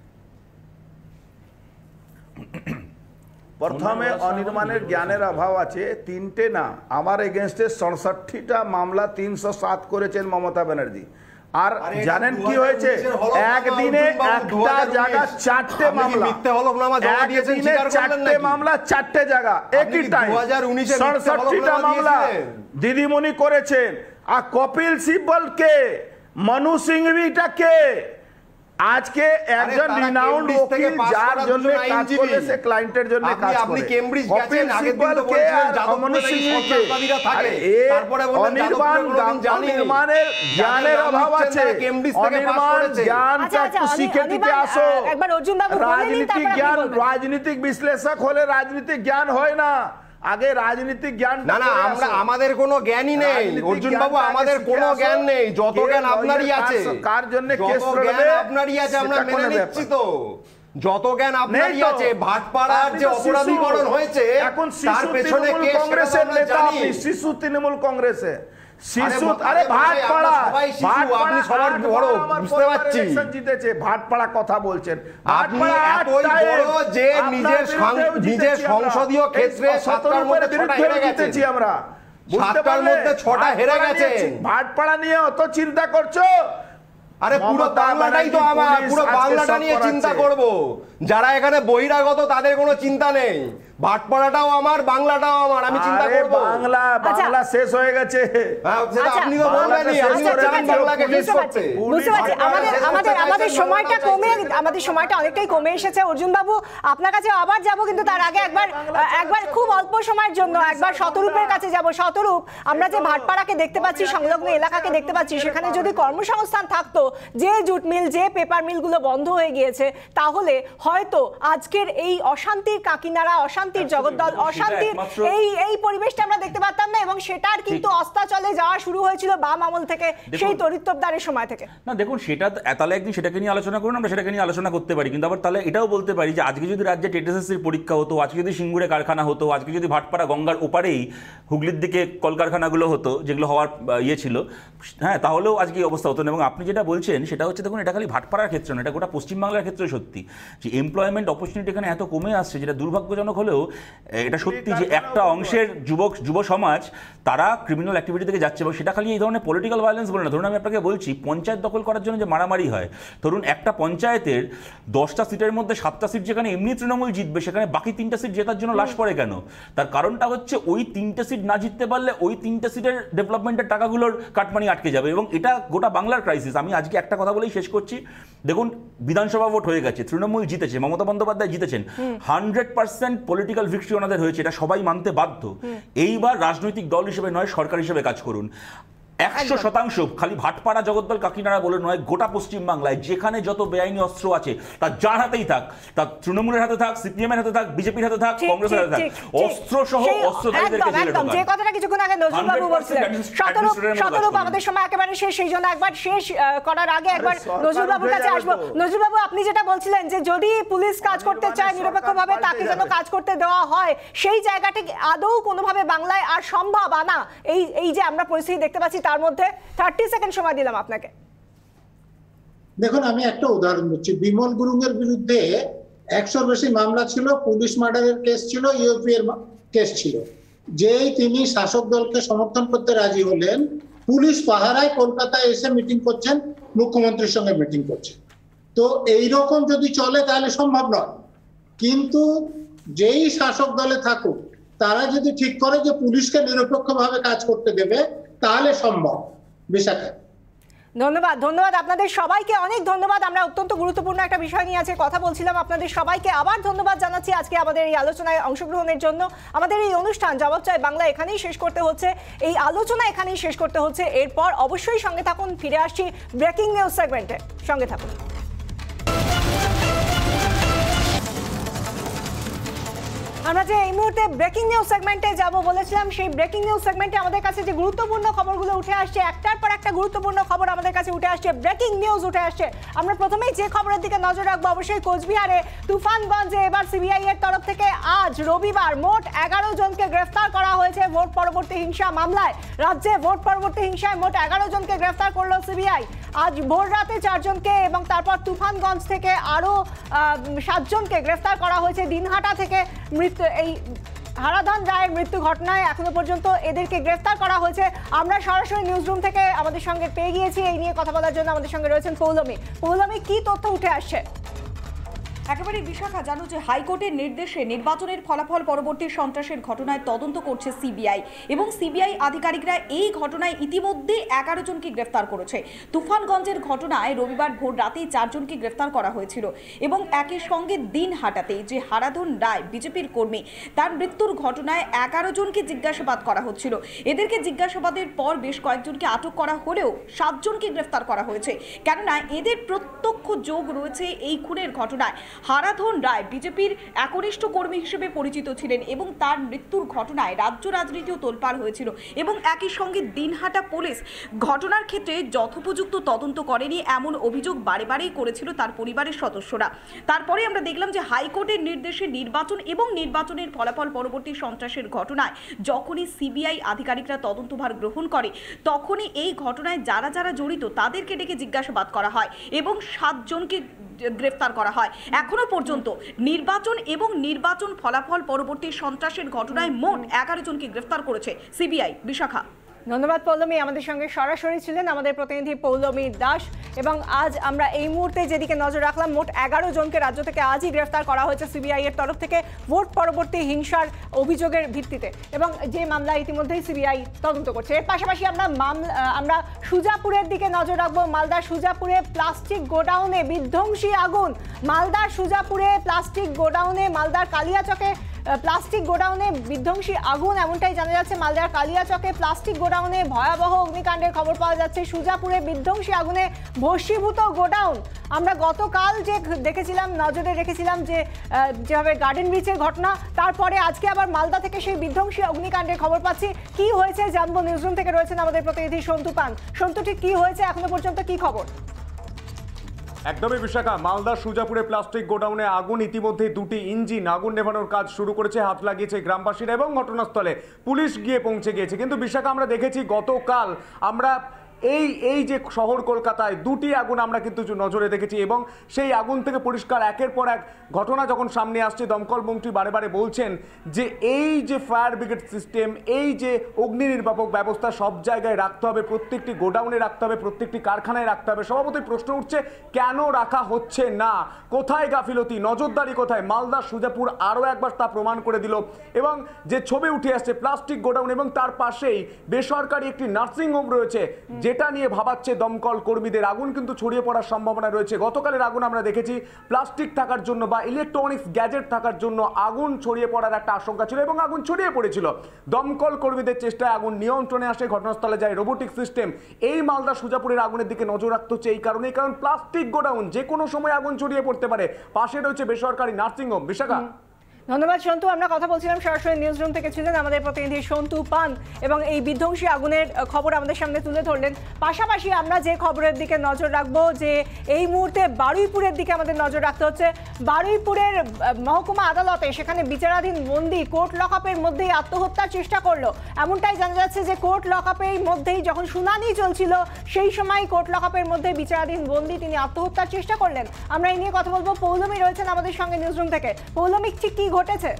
প্রথমে অনির্বাণের জ্ঞানের অভাব আছে, তিনটে না, আমার এগেনস্টে সড়ষট্টিটা মামলা তিনশো সাত করেছেন মমতা ব্যানার্জি। আর জানেন কি হয়েছে, একদিনে একটা জায়গা চারটে মামলা, একদিনে চারটে মামলা, চারটে জায়গা একই টাইম, সড়ষট্টিটা মামলা দিদিমণি করেছেন। আর কপিল সিব্বল কে, মনু সিংভিটা কে, আজকে একজন রিনাউন্ড উকিল যার জন্য কাজ করে সে ক্লায়েন্টের জন্য কাজ করে। আপনি কেমব্রিজ গেছেন, আগের দিন তো বলছিলেন যাদবপুরে সন্ত্রাসবাদীরা থাকে, তারপরে বলেন যাদবপুরে জানি নির্মাণের জ্ঞানের অভাব আছে, কেমব্রিজ থেকে পাস অনির্বাণ করেছে। জ্ঞানটা একটু শিখে দিতে আসো। একবার অর্জুন বাবু বলে নিন, রাজনীতিক তারপর জ্ঞান, আপনি বলবেন। রাজনীতিক বিশ্লেষক হলে রাজনীতিক জ্ঞান হয় না, আগে রাজনীতিক জ্ঞান। না না, আমরা আমাদের কোনো জ্ঞানই নেই অর্জুন বাবু, আমাদের কোনো জ্ঞান নেই, যত জ্ঞান আপনারই আছে। কার জন্য যত কেস জ্ঞান করবে আপনারই আছে, আমরা সেটা মেনে কোনো নিচ্ছি ব্যাপার। তো, যত জ্ঞান আপনারই নেই তো। আছে। ভাটপাড়ার আপনি যে তো শিশু। অপরাধীকরণ হয়েছে এখন তার শিশু পেছনে তৃণমূল কে সেটা তো কংগ্রেসের আমরা নেতা, জানি। আপনি শিশু তৃণমূল কংগ্রেসে শিশু। আরে আরে ভাই, ভাটপাড়া, আমরা সবাই শিশু, ভাটপাড়া আপনি সবার আট বড়, বার আমার বুঝতে পরিবার পারছি। ইলেকশন জিতেছে, ভাটপাড়া কথা বলছেন। আপনি ভাটপাড়া এতই আট বড় টাইম যে আপনার নিজের সাং- বিরুদ্ধেও নিজের জিতেছি আমরা। সংসদীয় এই ক্ষেত্রে সাতটার মধ্যে ছটা বিরুদ্ধেও হেরে গেছেন। জিতেছি আমরা, বুঝতে সাতটার পারলে? মধ্যে ছটা হেরে ভাটপাড়া নিয়ে গেছেন। চি- ভাটপাড়া নিয়ে অত চিন্তা করছো? আরে পুরো মমতা বাংলাটাই তো ব্যানার্জি আমার, পুলিশ পুরো আজকে বাংলাটা সব নিয়ে চিন্তা করাচ্ছে। করব। যারা এখানে বহিরাগত তাদের কোনো চিন্তা নেই, ভাটপাড়াটাও আমার, বাংলাটাও আমার, আমি চিন্তা আরে করব। বাংলা বাংলা শেষ হয়ে গেছে। হ্যাঁ, সেটা আচ্ছা, আপনি তো বললেনই, আপনি তো আচ্ছা, ঠিক চান আছে, বাংলাকে শেষ বুঝতে করতে। পারছি, বুঝতে পারছি। আমাদের আমাদের আমাদের সময়টা কমে আমাদের সময়টা অনেকটাই কমে এসেছে। অর্জুন বাবু, আপনার কাছে আবার যাব, কিন্তু তার আগে একবার একবার খুব অল্প সময়ের জন্য একবার শতরূপের কাছে যাব। শতরূপ, আমরা যে ভাটপাড়াকে দেখতে পাচ্ছি, সংলগ্ন এলাকাকে দেখতে পাচ্ছি, সেখানে যদি কর্মসংস্থান থাকতো, যে জুট মিল, যে পেপার মিলগুলো বন্ধ হয়ে গিয়েছে, তাহলে হয়তো আজকের এই অশান্তির কাকিনাড়া, অশান্তির জগদ্দল, অশান্তির এই এই পরিবেশটা আমরা দেখতে পারতাম না, এবং সেটার কিন্তু অস্তাচলে যাওয়া শুরু হয়েছিল বাম আমল থেকে, সেই তরিত্তবদারের সময় থেকে। না দেখুন, সেটা তাহলে একদিন সেটাকে নিয়ে আলোচনা করুন, আমরা সেটাকে নিয়ে আলোচনা করতে পারি, কিন্তু আবার তাহলে এটাও বলতে পারি যে আজকে যদি রাজ্যে টেটেসির পরীক্ষা হতো, আজকে যদি সিঙ্গুরে কারখানা হতো, আজকে যদি ভাটপাড়া গঙ্গার ওপারেই হুগলির দিকে কলকারখানাগুলো হতো, যেগুলো হওয়ার ইয়ে ছিল, হ্যাঁ, তাহলেও আজকে এই অবস্থা হতো না। এবং আপনি যেটা বলছেন সেটা হচ্ছে, দেখুন, এটা খালি ভাটপাড়ার ক্ষেত্রে না, এটা গোটা পশ্চিমবাংলার ক্ষেত্রে সত্যি যে এমপ্লয়মেন্ট অপরচুনিটি এখানে এত কমে আসছে, যেটা দুর্ভাগ্যজনক হলেও এটা সত্যি যে একটা অংশের যুবক যুব সমাজ তারা ক্রিমিনাল অ্যাক্টিভিটি থেকে যাচ্ছে। এবং সেটা খালি এই ধরনের পলিটিক্যাল ভায়োলেন্স বলে না। ধরুন আমি আপনাকে বলছি, পঞ্চায়েত দখল করার জন্য যে মারামারি হয়, ধরুন একটা পঞ্চায়েতের দশটা সিটের মধ্যে সাতটা সিট যেখানে এমনি তৃণমূল জিতবে, সেখানে বাকি তিনটা সিট জেতার জন্য লাশ পড়ে কেন? তার কারণটা হচ্ছে ওই তিনটে সিট না জিততে পারলে ওই তিনটে সিটের ডেভেলপমেন্টের টাকাগুলোর কাটমানি আটকে যাবে। এবং এটা গোটা বাংলার ক্রাইসিস। আমি আজকে একটা কথা বলেই শেষ করছি। দেখুন, বিধানসভা ভোট হয়ে গেছে, তৃণমূল জিতেছে, মমতা বন্দ্যোপাধ্যায় জিতেছেন, হান্ড্রেড পার্সেন্ট পলিটিক্যাল ভিক্টরি ওনাদের হয়েছে, এটা সবাই মানতে বাধ্য। এইবার রাজনৈতিক দল হিসেবে নয়, সরকার হিসেবে কাজ করুন। একশো শতাংশ খালি ভাটপাড়া জগদ্দল কাকিনাড়া বলে নয়, গোটা পশ্চিমবাংলায় যেখানে যত বেআইনি অস্ত্র আছে তা যার হাতেই থাক, তা তৃণমূলের হাতে থাক, সিপিএম এর হাতে থাক, বিজেপির হাতে থাক, কংগ্রেসের হাতে থাক, অস্ত্র সহ অস্ত্রধারীদেরকে জেলে ঢোকান। যে কথাটা কিছুক্ষণ আগে নজরুলবাবু বলছিলেন, শতরূপ শতরূপ আমাদের সময় একেবারে শেষ, সেই জন্য একবার শেষ করার আগে একবার নজরুলবাবুর কাছে আসবো। নজরুলবাবু, আপনি যেটা বলছিলেন যে যদি পুলিশ কাজ করতে চায় নিরপেক্ষভাবে, তাকে যেন কাজ করতে দেওয়া হয়, সেই জায়গাটি আদৌ কোনোভাবে বাংলায় আর সম্ভব আনা, এই এই যে আমরা পরিস্থিতি দেখতে পাচ্ছি, তার মধ্যে থার্টি সেকেন্ড সময় দিলাম আপনাকে। দেখুন, আমি একটা উদাহরণ দিচ্ছি। বিমল গুরুং এর বিরুদ্ধে একশোর বেশি মামলা ছিল, পুলিশ মার্ডারের কেস ছিল, ইউপি এর কেস ছিল। যেই তিনি শাসক দলকে সমর্থন করতে রাজি হলেন, পুলিশ পাহারায় কলকাতায় এসে মিটিং করছেন, মুখ্যমন্ত্রীর সঙ্গে মিটিং করছেন। তো এইরকম যদি চলে তাহলে সম্ভব নয়। কিন্তু যেই শাসক দলে থাকুক, তারা যদি ঠিক করে যে পুলিশকে নিরপেক্ষভাবে কাজ করতে দেবে, তাহলে সম্ভব। বিশাখা, ধন্যবাদ ধন্যবাদ আপনাদের সবাইকে, অনেক ধন্যবাদ। আমরা অত্যন্ত গুরুত্বপূর্ণ একটা বিষয় নিয়ে আজকে কথা বলছিলাম। আপনাদের সবাইকে আবার ধন্যবাদ জানাচ্ছি আজকে আমাদের এই আলোচনায় অংশগ্রহণের জন্য। আমাদের এই অনুষ্ঠান জবাব চাই বাংলা এখানেই শেষ করতে হচ্ছে, এই আলোচনা এখানেই শেষ করতে হচ্ছে। এরপর অবশ্যই সঙ্গে থাকুন, ফিরে আসছি ব্রেকিং নিউজ সেগমেন্টে, সঙ্গে থাকুন। আমরা যে এই মুহূর্তে ব্রেকিং নিউজ সেগমেন্টে যাব বলেছিলাম, সেই ব্রেকিং নিউজ সেগমেন্টে আমাদের কাছে যে গুরুত্বপূর্ণ খবরগুলো উঠে আসছে, একটার পর একটা গুরুত্বপূর্ণ খবর আমাদের কাছে উঠে আসছে, ব্রেকিং নিউজ উঠে আসছে। আমরা প্রথমেই যে খবরের দিকে নজর রাখবো, অবশ্যই কোচবিহারে তুফানগঞ্জে এবার সিবিআই এর তরফ থেকে আজ রবিবার মোট এগারো জনকে গ্রেফতার করা হয়েছে ভোট পরবর্তী হিংসা মামলায়। রাজ্যে ভোট পরবর্তী হিংসায় মোট এগারো জনকে গ্রেফতার করলো সিবিআই। আজ ভোর রাতে চারজনকে এবং তারপর তুফানগঞ্জ থেকে আরো সাতজনকে গ্রেফতার করা হয়েছে। দিনহাটা থেকে মৃত্যু এই হারাধন রায়ের মৃত্যু ঘটনায় এখনো পর্যন্ত এদেরকে গ্রেফতার করা হয়েছে। আমরা সরাসরি নিউজ রুম থেকে আমাদের সঙ্গে পেয়ে গিয়েছি এই নিয়ে কথা বলার জন্য। আমাদের সঙ্গে রয়েছেন পৌলমী। পৌলমী, কি তথ্য উঠে আসছে একেবারে বিশাখা, জানো যে হাইকোর্টের নির্দেশে নির্বাচনের ফলাফল পরবর্তী সন্ত্রাসের ঘটনায় তদন্ত করছে সিবিআই এবং সিবিআই আধিকারিকরা এই ঘটনায় ইতিমধ্যে এগারো জনকে গ্রেফতার করেছে। তুফানগঞ্জের ঘটনায় রবিবার ভোর রাতেই চারজনকে গ্রেফতার করা হয়েছিল এবং একই সঙ্গে দিন হাটাতে যে হারাধন রায় বিজেপির কর্মী তার মৃত্যুর ঘটনায় এগারো জনকে জিজ্ঞাসাবাদ করা হচ্ছিল। এদেরকে জিজ্ঞাসাবাদের পর বেশ কয়েকজনকে আটক করা হলেও সাতজনকে গ্রেফতার করা হয়েছে, কেননা এদের প্রত্যক্ষ যোগ রয়েছে এই খুনের ঘটনায়। হারাধন রায় বিজেপির একনিষ্ঠ কর্মী হিসেবে পরিচিত ছিলেন এবং তার মৃত্যুর ঘটনায় রাজ্য রাজনীতিও তোলপাড় হয়েছিল এবং একই সঙ্গে দিনহাটা পুলিশ ঘটনার ক্ষেত্রে যথোপযুক্ত তদন্ত করেনি এমন অভিযোগ বারে বারেই করেছিল তার পরিবারের সদস্যরা। তারপরে আমরা দেখলাম যে হাইকোর্টের নির্দেশে নির্বাচন এবং নির্বাচনের ফলাফল পরবর্তী সন্ত্রাসের ঘটনায় যখনই সিবিআই আধিকারিকরা তদন্তভার গ্রহণ করে তখনই এই ঘটনায় যারা যারা জড়িত তাদেরকে ডেকে জিজ্ঞাসাবাদ করা হয় এবং সাতজনকে গ্রেফতার করা হয়। এখনো পর্যন্ত নির্বাচন এবং নির্বাচন ফলাফল পরবর্তী সন্ত্রাসের ঘটনায় মোট এগারো জনকে গ্রেফতার করেছে সিবিআই। বিশাখা, ধন্যবাদ পৌলমী। আমাদের সঙ্গে সরাসরি ছিলেন আমাদের প্রতিনিধি পৌলমী দাস এবং আজ আমরা এই মুহূর্তে যেদিকে নজর রাখলাম মোট এগারো জনকে রাজ্য থেকে আজই গ্রেফতার করা হয়েছে সিবিআই এর তরফ থেকে ভোট পরবর্তী হিংসার অভিযোগের ভিত্তিতে এবং যে মামলা ইতিমধ্যেই সিবিআই তদন্ত করছে। এর পাশাপাশি আমরা মামলা আমরা সুজাপুরের দিকে নজর রাখবো। মালদার সুজাপুরে প্লাস্টিক গোডাউনে বিধ্বংসী আগুন। মালদার সুজাপুরে প্লাস্টিক গোডাউনে মালদার কালিয়াচকে প্লাস্টিক গোডাউনে বিধ্বংসী আগুন, এমনটাই জানা যাচ্ছে। মালদার কালিয়াচকে প্লাস্টিক গোডাউনে ভয়াবহ অগ্নিকাণ্ডের খবর পাওয়া যাচ্ছে। সুজাপুরে বিধ্বংসী আগুনে ভস্মীভূত গোডাউন। আমরা গতকাল যে দেখেছিলাম, নজরে রেখেছিলাম যে যেভাবে গার্ডেন ব্রিজের ঘটনা, তারপরে আজকে আবার মালদা থেকে সেই বিধ্বংসী অগ্নিকাণ্ডের খবর পাচ্ছি। কি হয়েছে জানবো। নিউজরুম থেকে রয়েছেন আমাদের প্রতিনিধি সন্তু পান। সন্তু, ঠিক কি হয়েছে, এখনো পর্যন্ত কি খবর? একদমই বিশাখা, মালদা সুজাপুরে প্লাস্টিক গোডাউনে আগুন। ইতিমধ্যে দুটি ইঞ্জিন আগুন নেভানোর কাজ শুরু করেছে, হাত লাগিয়েছে গ্রামবাসীরা এবং ঘটনাস্থলে পুলিশ গিয়ে পৌঁছে গিয়েছে। কিন্তু বিশাখা, আমরা দেখেছি গতকাল আমরা এই এই যে শহর কলকাতায় দুটি আগুন আমরা কিন্তু নজরে দেখেছি এবং সেই আগুন থেকে পরিষ্কার একের পর এক ঘটনা যখন সামনে আসছে, দমকল মন্ত্রী বারে বারে বলছেন যে এই যে ফায়ার ব্রিগেড সিস্টেম, এই যে অগ্নি নির্বাপক ব্যবস্থা সব জায়গায় রাখতে হবে, প্রত্যেকটি গোডাউনে রাখতে হবে, প্রত্যেকটি কারখানায় রাখতে হবে। স্বভাবতই প্রশ্ন উঠছে কেন রাখা হচ্ছে না, কোথায় গাফিলতি, নজরদারি কোথায়? মালদা সুজাপুর আরও একবার তা প্রমাণ করে দিল এবং যে ছবি উঠে আসছে প্লাস্টিক গোডাউন এবং তার পাশেই বেসরকারি একটি নার্সিংহোম রয়েছে যেটা নিয়ে ভাবাচ্ছে দমকল কর্মীদের। আগুন কিন্তু ছড়িয়ে পড়ার সম্ভাবনা রয়েছে। গতকালের আগুন আমরা দেখেছি প্লাস্টিক থাকার জন্য বা ইলেকট্রনিক্স গ্যাজেট থাকার জন্য আগুন ছড়িয়ে পড়ার একটা আশঙ্কা ছিল এবং আগুন ছড়িয়ে পড়েছিল। দমকল কর্মীদের চেষ্টায় আগুন নিয়ন্ত্রণে আসে, ঘটনাস্থলে যায় রোবোটিক সিস্টেম। এই মালদা সুজাপুরের আগুনের দিকে নজর রাখতে হচ্ছে এই কারণেই, কারণ প্লাস্টিক গোডাউন যে কোনো সময় আগুন ছড়িয়ে পড়তে পারে। পাশে রয়েছে বেসরকারি নার্সিংহোম। বিশাখা, ধন্যবাদ সন্তু। আমরা কথা বলছিলাম, সরাসরি নিউজ রুম থেকে ছিলেন আমাদের প্রতিনিধি সন্তু পান এবং এই বিধ্বংসী আগুনের খবর আমাদের সামনে তুলে ধরলেন। পাশাপাশি আমরা যে খবরের দিকে নজর রাখবো, যে এই মুহূর্তে বারুইপুরের দিকে আমাদের নজর রাখতে হচ্ছে। বারুইপুরের মহকুমা আদালতে সেখানে বিচারাধীন বন্দী কোর্ট লকআপের মধ্যেই আত্মহত্যার চেষ্টা করলো, এমনটাই জানা যাচ্ছে। যে কোর্ট লকআপের মধ্যেই যখন শুনানি চলছিল সেই সময় কোর্ট লকআপের মধ্যে বিচারাধীন বন্দী তিনি আত্মহত্যার চেষ্টা করলেন। আমরা এই নিয়ে কথা বলবো। পৌলমী রয়েছেন আমাদের সঙ্গে নিউজ রুম থেকে। পৌলমী, ঠিক কি ঘটেছে?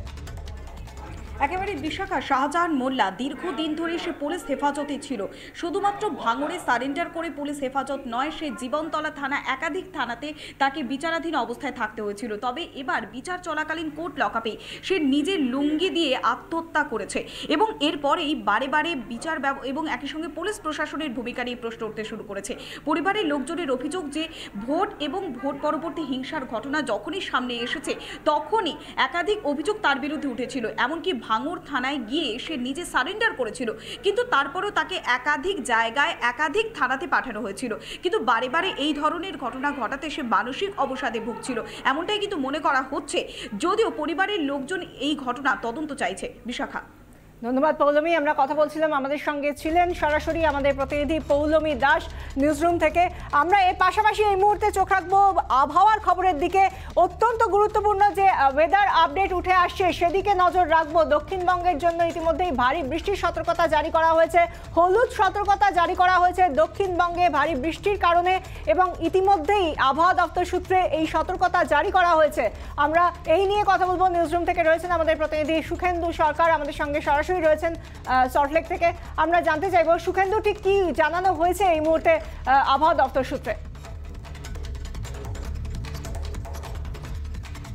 একেবারে বিশাখা, শাহজাহান মোল্লা দীর্ঘদিন ধরে সে পুলিশ হেফাজতে ছিল। শুধুমাত্র ভাঙড়ে সারেন্ডার করে পুলিশ হেফাজত নয়, সে জীবনতলা থানা একাধিক থানাতে তাকে বিচারাধীন অবস্থায় থাকতে হয়েছিল। তবে এবার বিচার চলাকালীন কোর্ট লকআপে সে নিজের লুঙ্গি দিয়ে আত্মহত্যা করেছে এবং এরপরেই বারে বারে বিচার এবং একই সঙ্গে পুলিশ প্রশাসনের ভূমিকা নিয়ে প্রশ্ন উঠতে শুরু করেছে। পরিবারের লোকজনের অভিযোগ যে ভোট এবং ভোট পরবর্তী হিংসার ঘটনা যখনই সামনে এসেছে তখনই একাধিক অভিযোগ তার বিরুদ্ধে উঠেছিল। এমনকি ভাঙড় থানায় গিয়ে সে নিজে সারেন্ডার করেছিল, কিন্তু তারপরেও তাকে একাধিক জায়গায় একাধিক থানাতে পাঠানো হয়েছিল। কিন্তু বারে বারে এই ধরনের ঘটনা ঘটাতে সে মানসিক অবসাদে ভুগছিল, এমনটাই কিন্তু মনে করা হচ্ছে, যদিও পরিবারের লোকজন এই ঘটনা তদন্ত চাইছে। বিশাখা, ধন্যবাদ পৌলমী। আমরা কথা বলছিলাম, আমাদের সঙ্গে ছিলেন সরাসরি আমাদের প্রতিনিধি পৌলমী দাস নিউজরুম থেকে। আমরা এর পাশাপাশি এই মুহূর্তে চোখ রাখবো আবহাওয়ার খবরের দিকে। অত্যন্ত গুরুত্বপূর্ণ যে ওয়েদার আপডেট উঠে আসছে সেদিকে নজর রাখবো। দক্ষিণবঙ্গের জন্য ইতিমধ্যেই ভারী বৃষ্টির সতর্কতা জারি করা হয়েছে, হলুদ সতর্কতা জারি করা হয়েছে দক্ষিণবঙ্গে ভারী বৃষ্টির কারণে এবং ইতিমধ্যেই আবহাওয়া দপ্তর সূত্রে এই সতর্কতা জারি করা হয়েছে। আমরা এই নিয়ে কথা বলবো। নিউজরুম থেকে রয়েছেন আমাদের প্রতিনিধি সুখেন্দু সরকার, আমাদের সঙ্গে সরাসরি রয়েছেন সল্টলেক থেকে। আমরা জানতে চাইবো সুখেন্দু, ঠিক কি জানানো হয়েছে এই মুহূর্তে আবহাওয়া দপ্তর সূত্রে?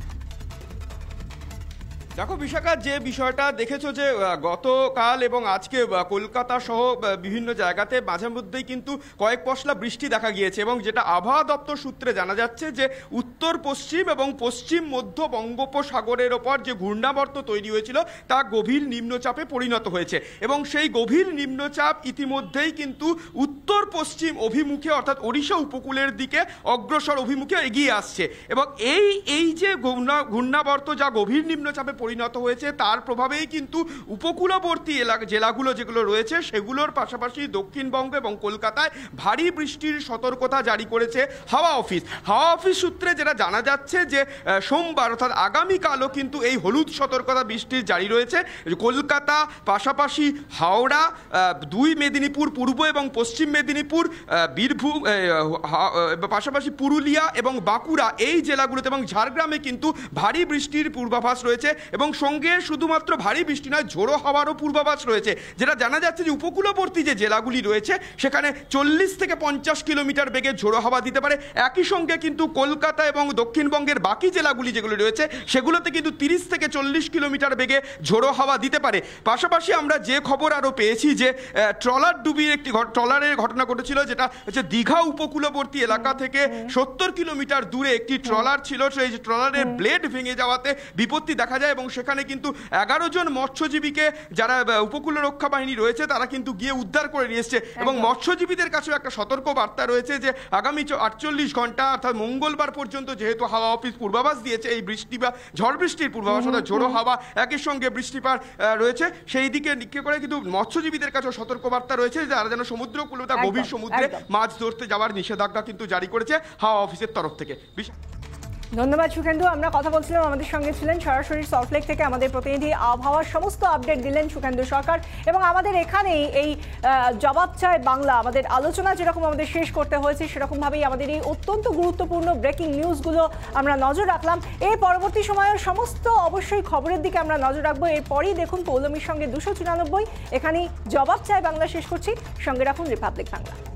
দেখো বিশাখা, যে বিষয়টা দেখেছো যে গতকাল এবং আজকে কলকাতা সহ বিভিন্ন জায়গাতে মাঝে মধ্যেই কিন্তু কয়েক পশলা বৃষ্টি দেখা গিয়েছে, এবং যেটা আবহাওয়া দপ্তর সূত্রে জানা যাচ্ছে যে উত্তর পশ্চিম এবং পশ্চিম মধ্য বঙ্গোপসাগরের ওপর যে ঘূর্ণাবর্ত তৈরি হয়েছিল তা গভীর নিম্নচাপে পরিণত হয়েছে, এবং সেই গভীর নিম্নচাপ ইতিমধ্যেই কিন্তু উত্তর পশ্চিম অভিমুখে অর্থাৎ ওড়িশা উপকূলের দিকে অগ্রসর অভিমুখে এগিয়ে আসছে, এবং এই এই যে ঘূর্ণাবর্ত যা গভীর নিম্নচাপে পরিণত হয়েছে তার প্রভাবেই কিন্তু উপকূলবর্তী এলাকা জেলাগুলো যেগুলো রয়েছে সেগুলোর পাশাপাশি দক্ষিণবঙ্গ এবং কলকাতায় ভারী বৃষ্টির সতর্কতা জারি করেছে হাওয়া অফিস। হাওয়া অফিস সূত্রে যেটা জানা যাচ্ছে যে সোমবার অর্থাৎ আগামীকালও কিন্তু এই হলুদ সতর্কতা বৃষ্টির জারি রয়েছে। কলকাতা, পাশাপাশি হাওড়া, দুই মেদিনীপুর পূর্ব এবং পশ্চিম মেদিনীপুর, বীরভূম, পাশাপাশি পুরুলিয়া এবং বাঁকুড়া এই জেলাগুলোতে এবং ঝাড়গ্রামে কিন্তু ভারী বৃষ্টির পূর্বাভাস রয়েছে, এবং সঙ্গে শুধুমাত্র ভারী বৃষ্টি নয় ঝোড়ো হাওয়ারও পূর্বাভাস রয়েছে। যেটা জানা যাচ্ছে যে উপকূলবর্তী যে জেলাগুলি রয়েছে সেখানে চল্লিশ থেকে পঞ্চাশ কিলোমিটার বেগে ঝোড়ো হাওয়া দিতে পারে। একই সঙ্গে কিন্তু কলকাতা এবং দক্ষিণবঙ্গের বাকি জেলাগুলি যেগুলো রয়েছে সেগুলোতে কিন্তু তিরিশ থেকে চল্লিশ কিলোমিটার বেগে ঝোড়ো হাওয়া দিতে পারে। পাশাপাশি আমরা যে খবর আরও পেয়েছি যে ট্রলার ডুবির একটি ট্রলারের ঘটনা ঘটেছিল, যেটা হচ্ছে দীঘা উপকূলবর্তী এলাকা থেকে সত্তর কিলোমিটার দূরে একটি ট্রলার ছিল, সেই ট্রলারের ব্লেড ভেঙে যাওয়াতে বিপত্তি দেখা যায়, এবং সেখানে কিন্তু এগারো জন মৎস্যজীবীকে যারা উপকূল রক্ষা বাহিনী রয়েছে তারা কিন্তু গিয়ে উদ্ধার করে নিয়ে এসছে, এবং মৎস্যজীবীদের কাছেও একটা সতর্ক বার্তা রয়েছে যে আগামী আটচল্লিশ ঘন্টা অর্থাৎ মঙ্গলবার পর্যন্ত যেহেতু হাওয়া অফিস পূর্বাভাস দিয়েছে এই বৃষ্টি বা ঝড় বৃষ্টির পূর্বাভাস অর্থাৎ ঝোড়ো হাওয়া একই সঙ্গে বৃষ্টিপাত রয়েছে, সেই দিকে নিক্ষে করে কিন্তু মৎস্যজীবীদের কাছেও সতর্ক বার্তা রয়েছে যারা যেন সমুদ্রকূলতা গভীর সমুদ্রে মাছ ধরতে যাওয়ার নিষেধাজ্ঞা কিন্তু জারি করেছে হাওয়া অফিসের তরফ থেকে। ধন্যবাদ সুখেন্দু। আমরা কথা বলছিলাম, আমাদের সঙ্গে ছিলেন সরাসরি সল্টলেক থেকে আমাদের প্রতিনিধি, আবহাওয়ার সমস্ত আপডেট দিলেন সুখেন্দু সরকার। এবং আমাদের এখানেই এই জবাব চায় বাংলা আমাদের আলোচনা যেরকম আমাদের শেষ করতে হয়েছে সেরকমভাবেই আমাদের এই অত্যন্ত গুরুত্বপূর্ণ ব্রেকিং নিউজগুলো আমরা নজর রাখলাম। এই পরবর্তী সময়ের সমস্ত অবশ্যই খবরের দিকে আমরা নজর রাখবো। এরপরই দেখুন পৌলমীর সঙ্গে দুশো চুরানব্বই। এখানেই জবাব চায় বাংলা শেষ করছি। সঙ্গে রাখুন রিপাবলিক বাংলা।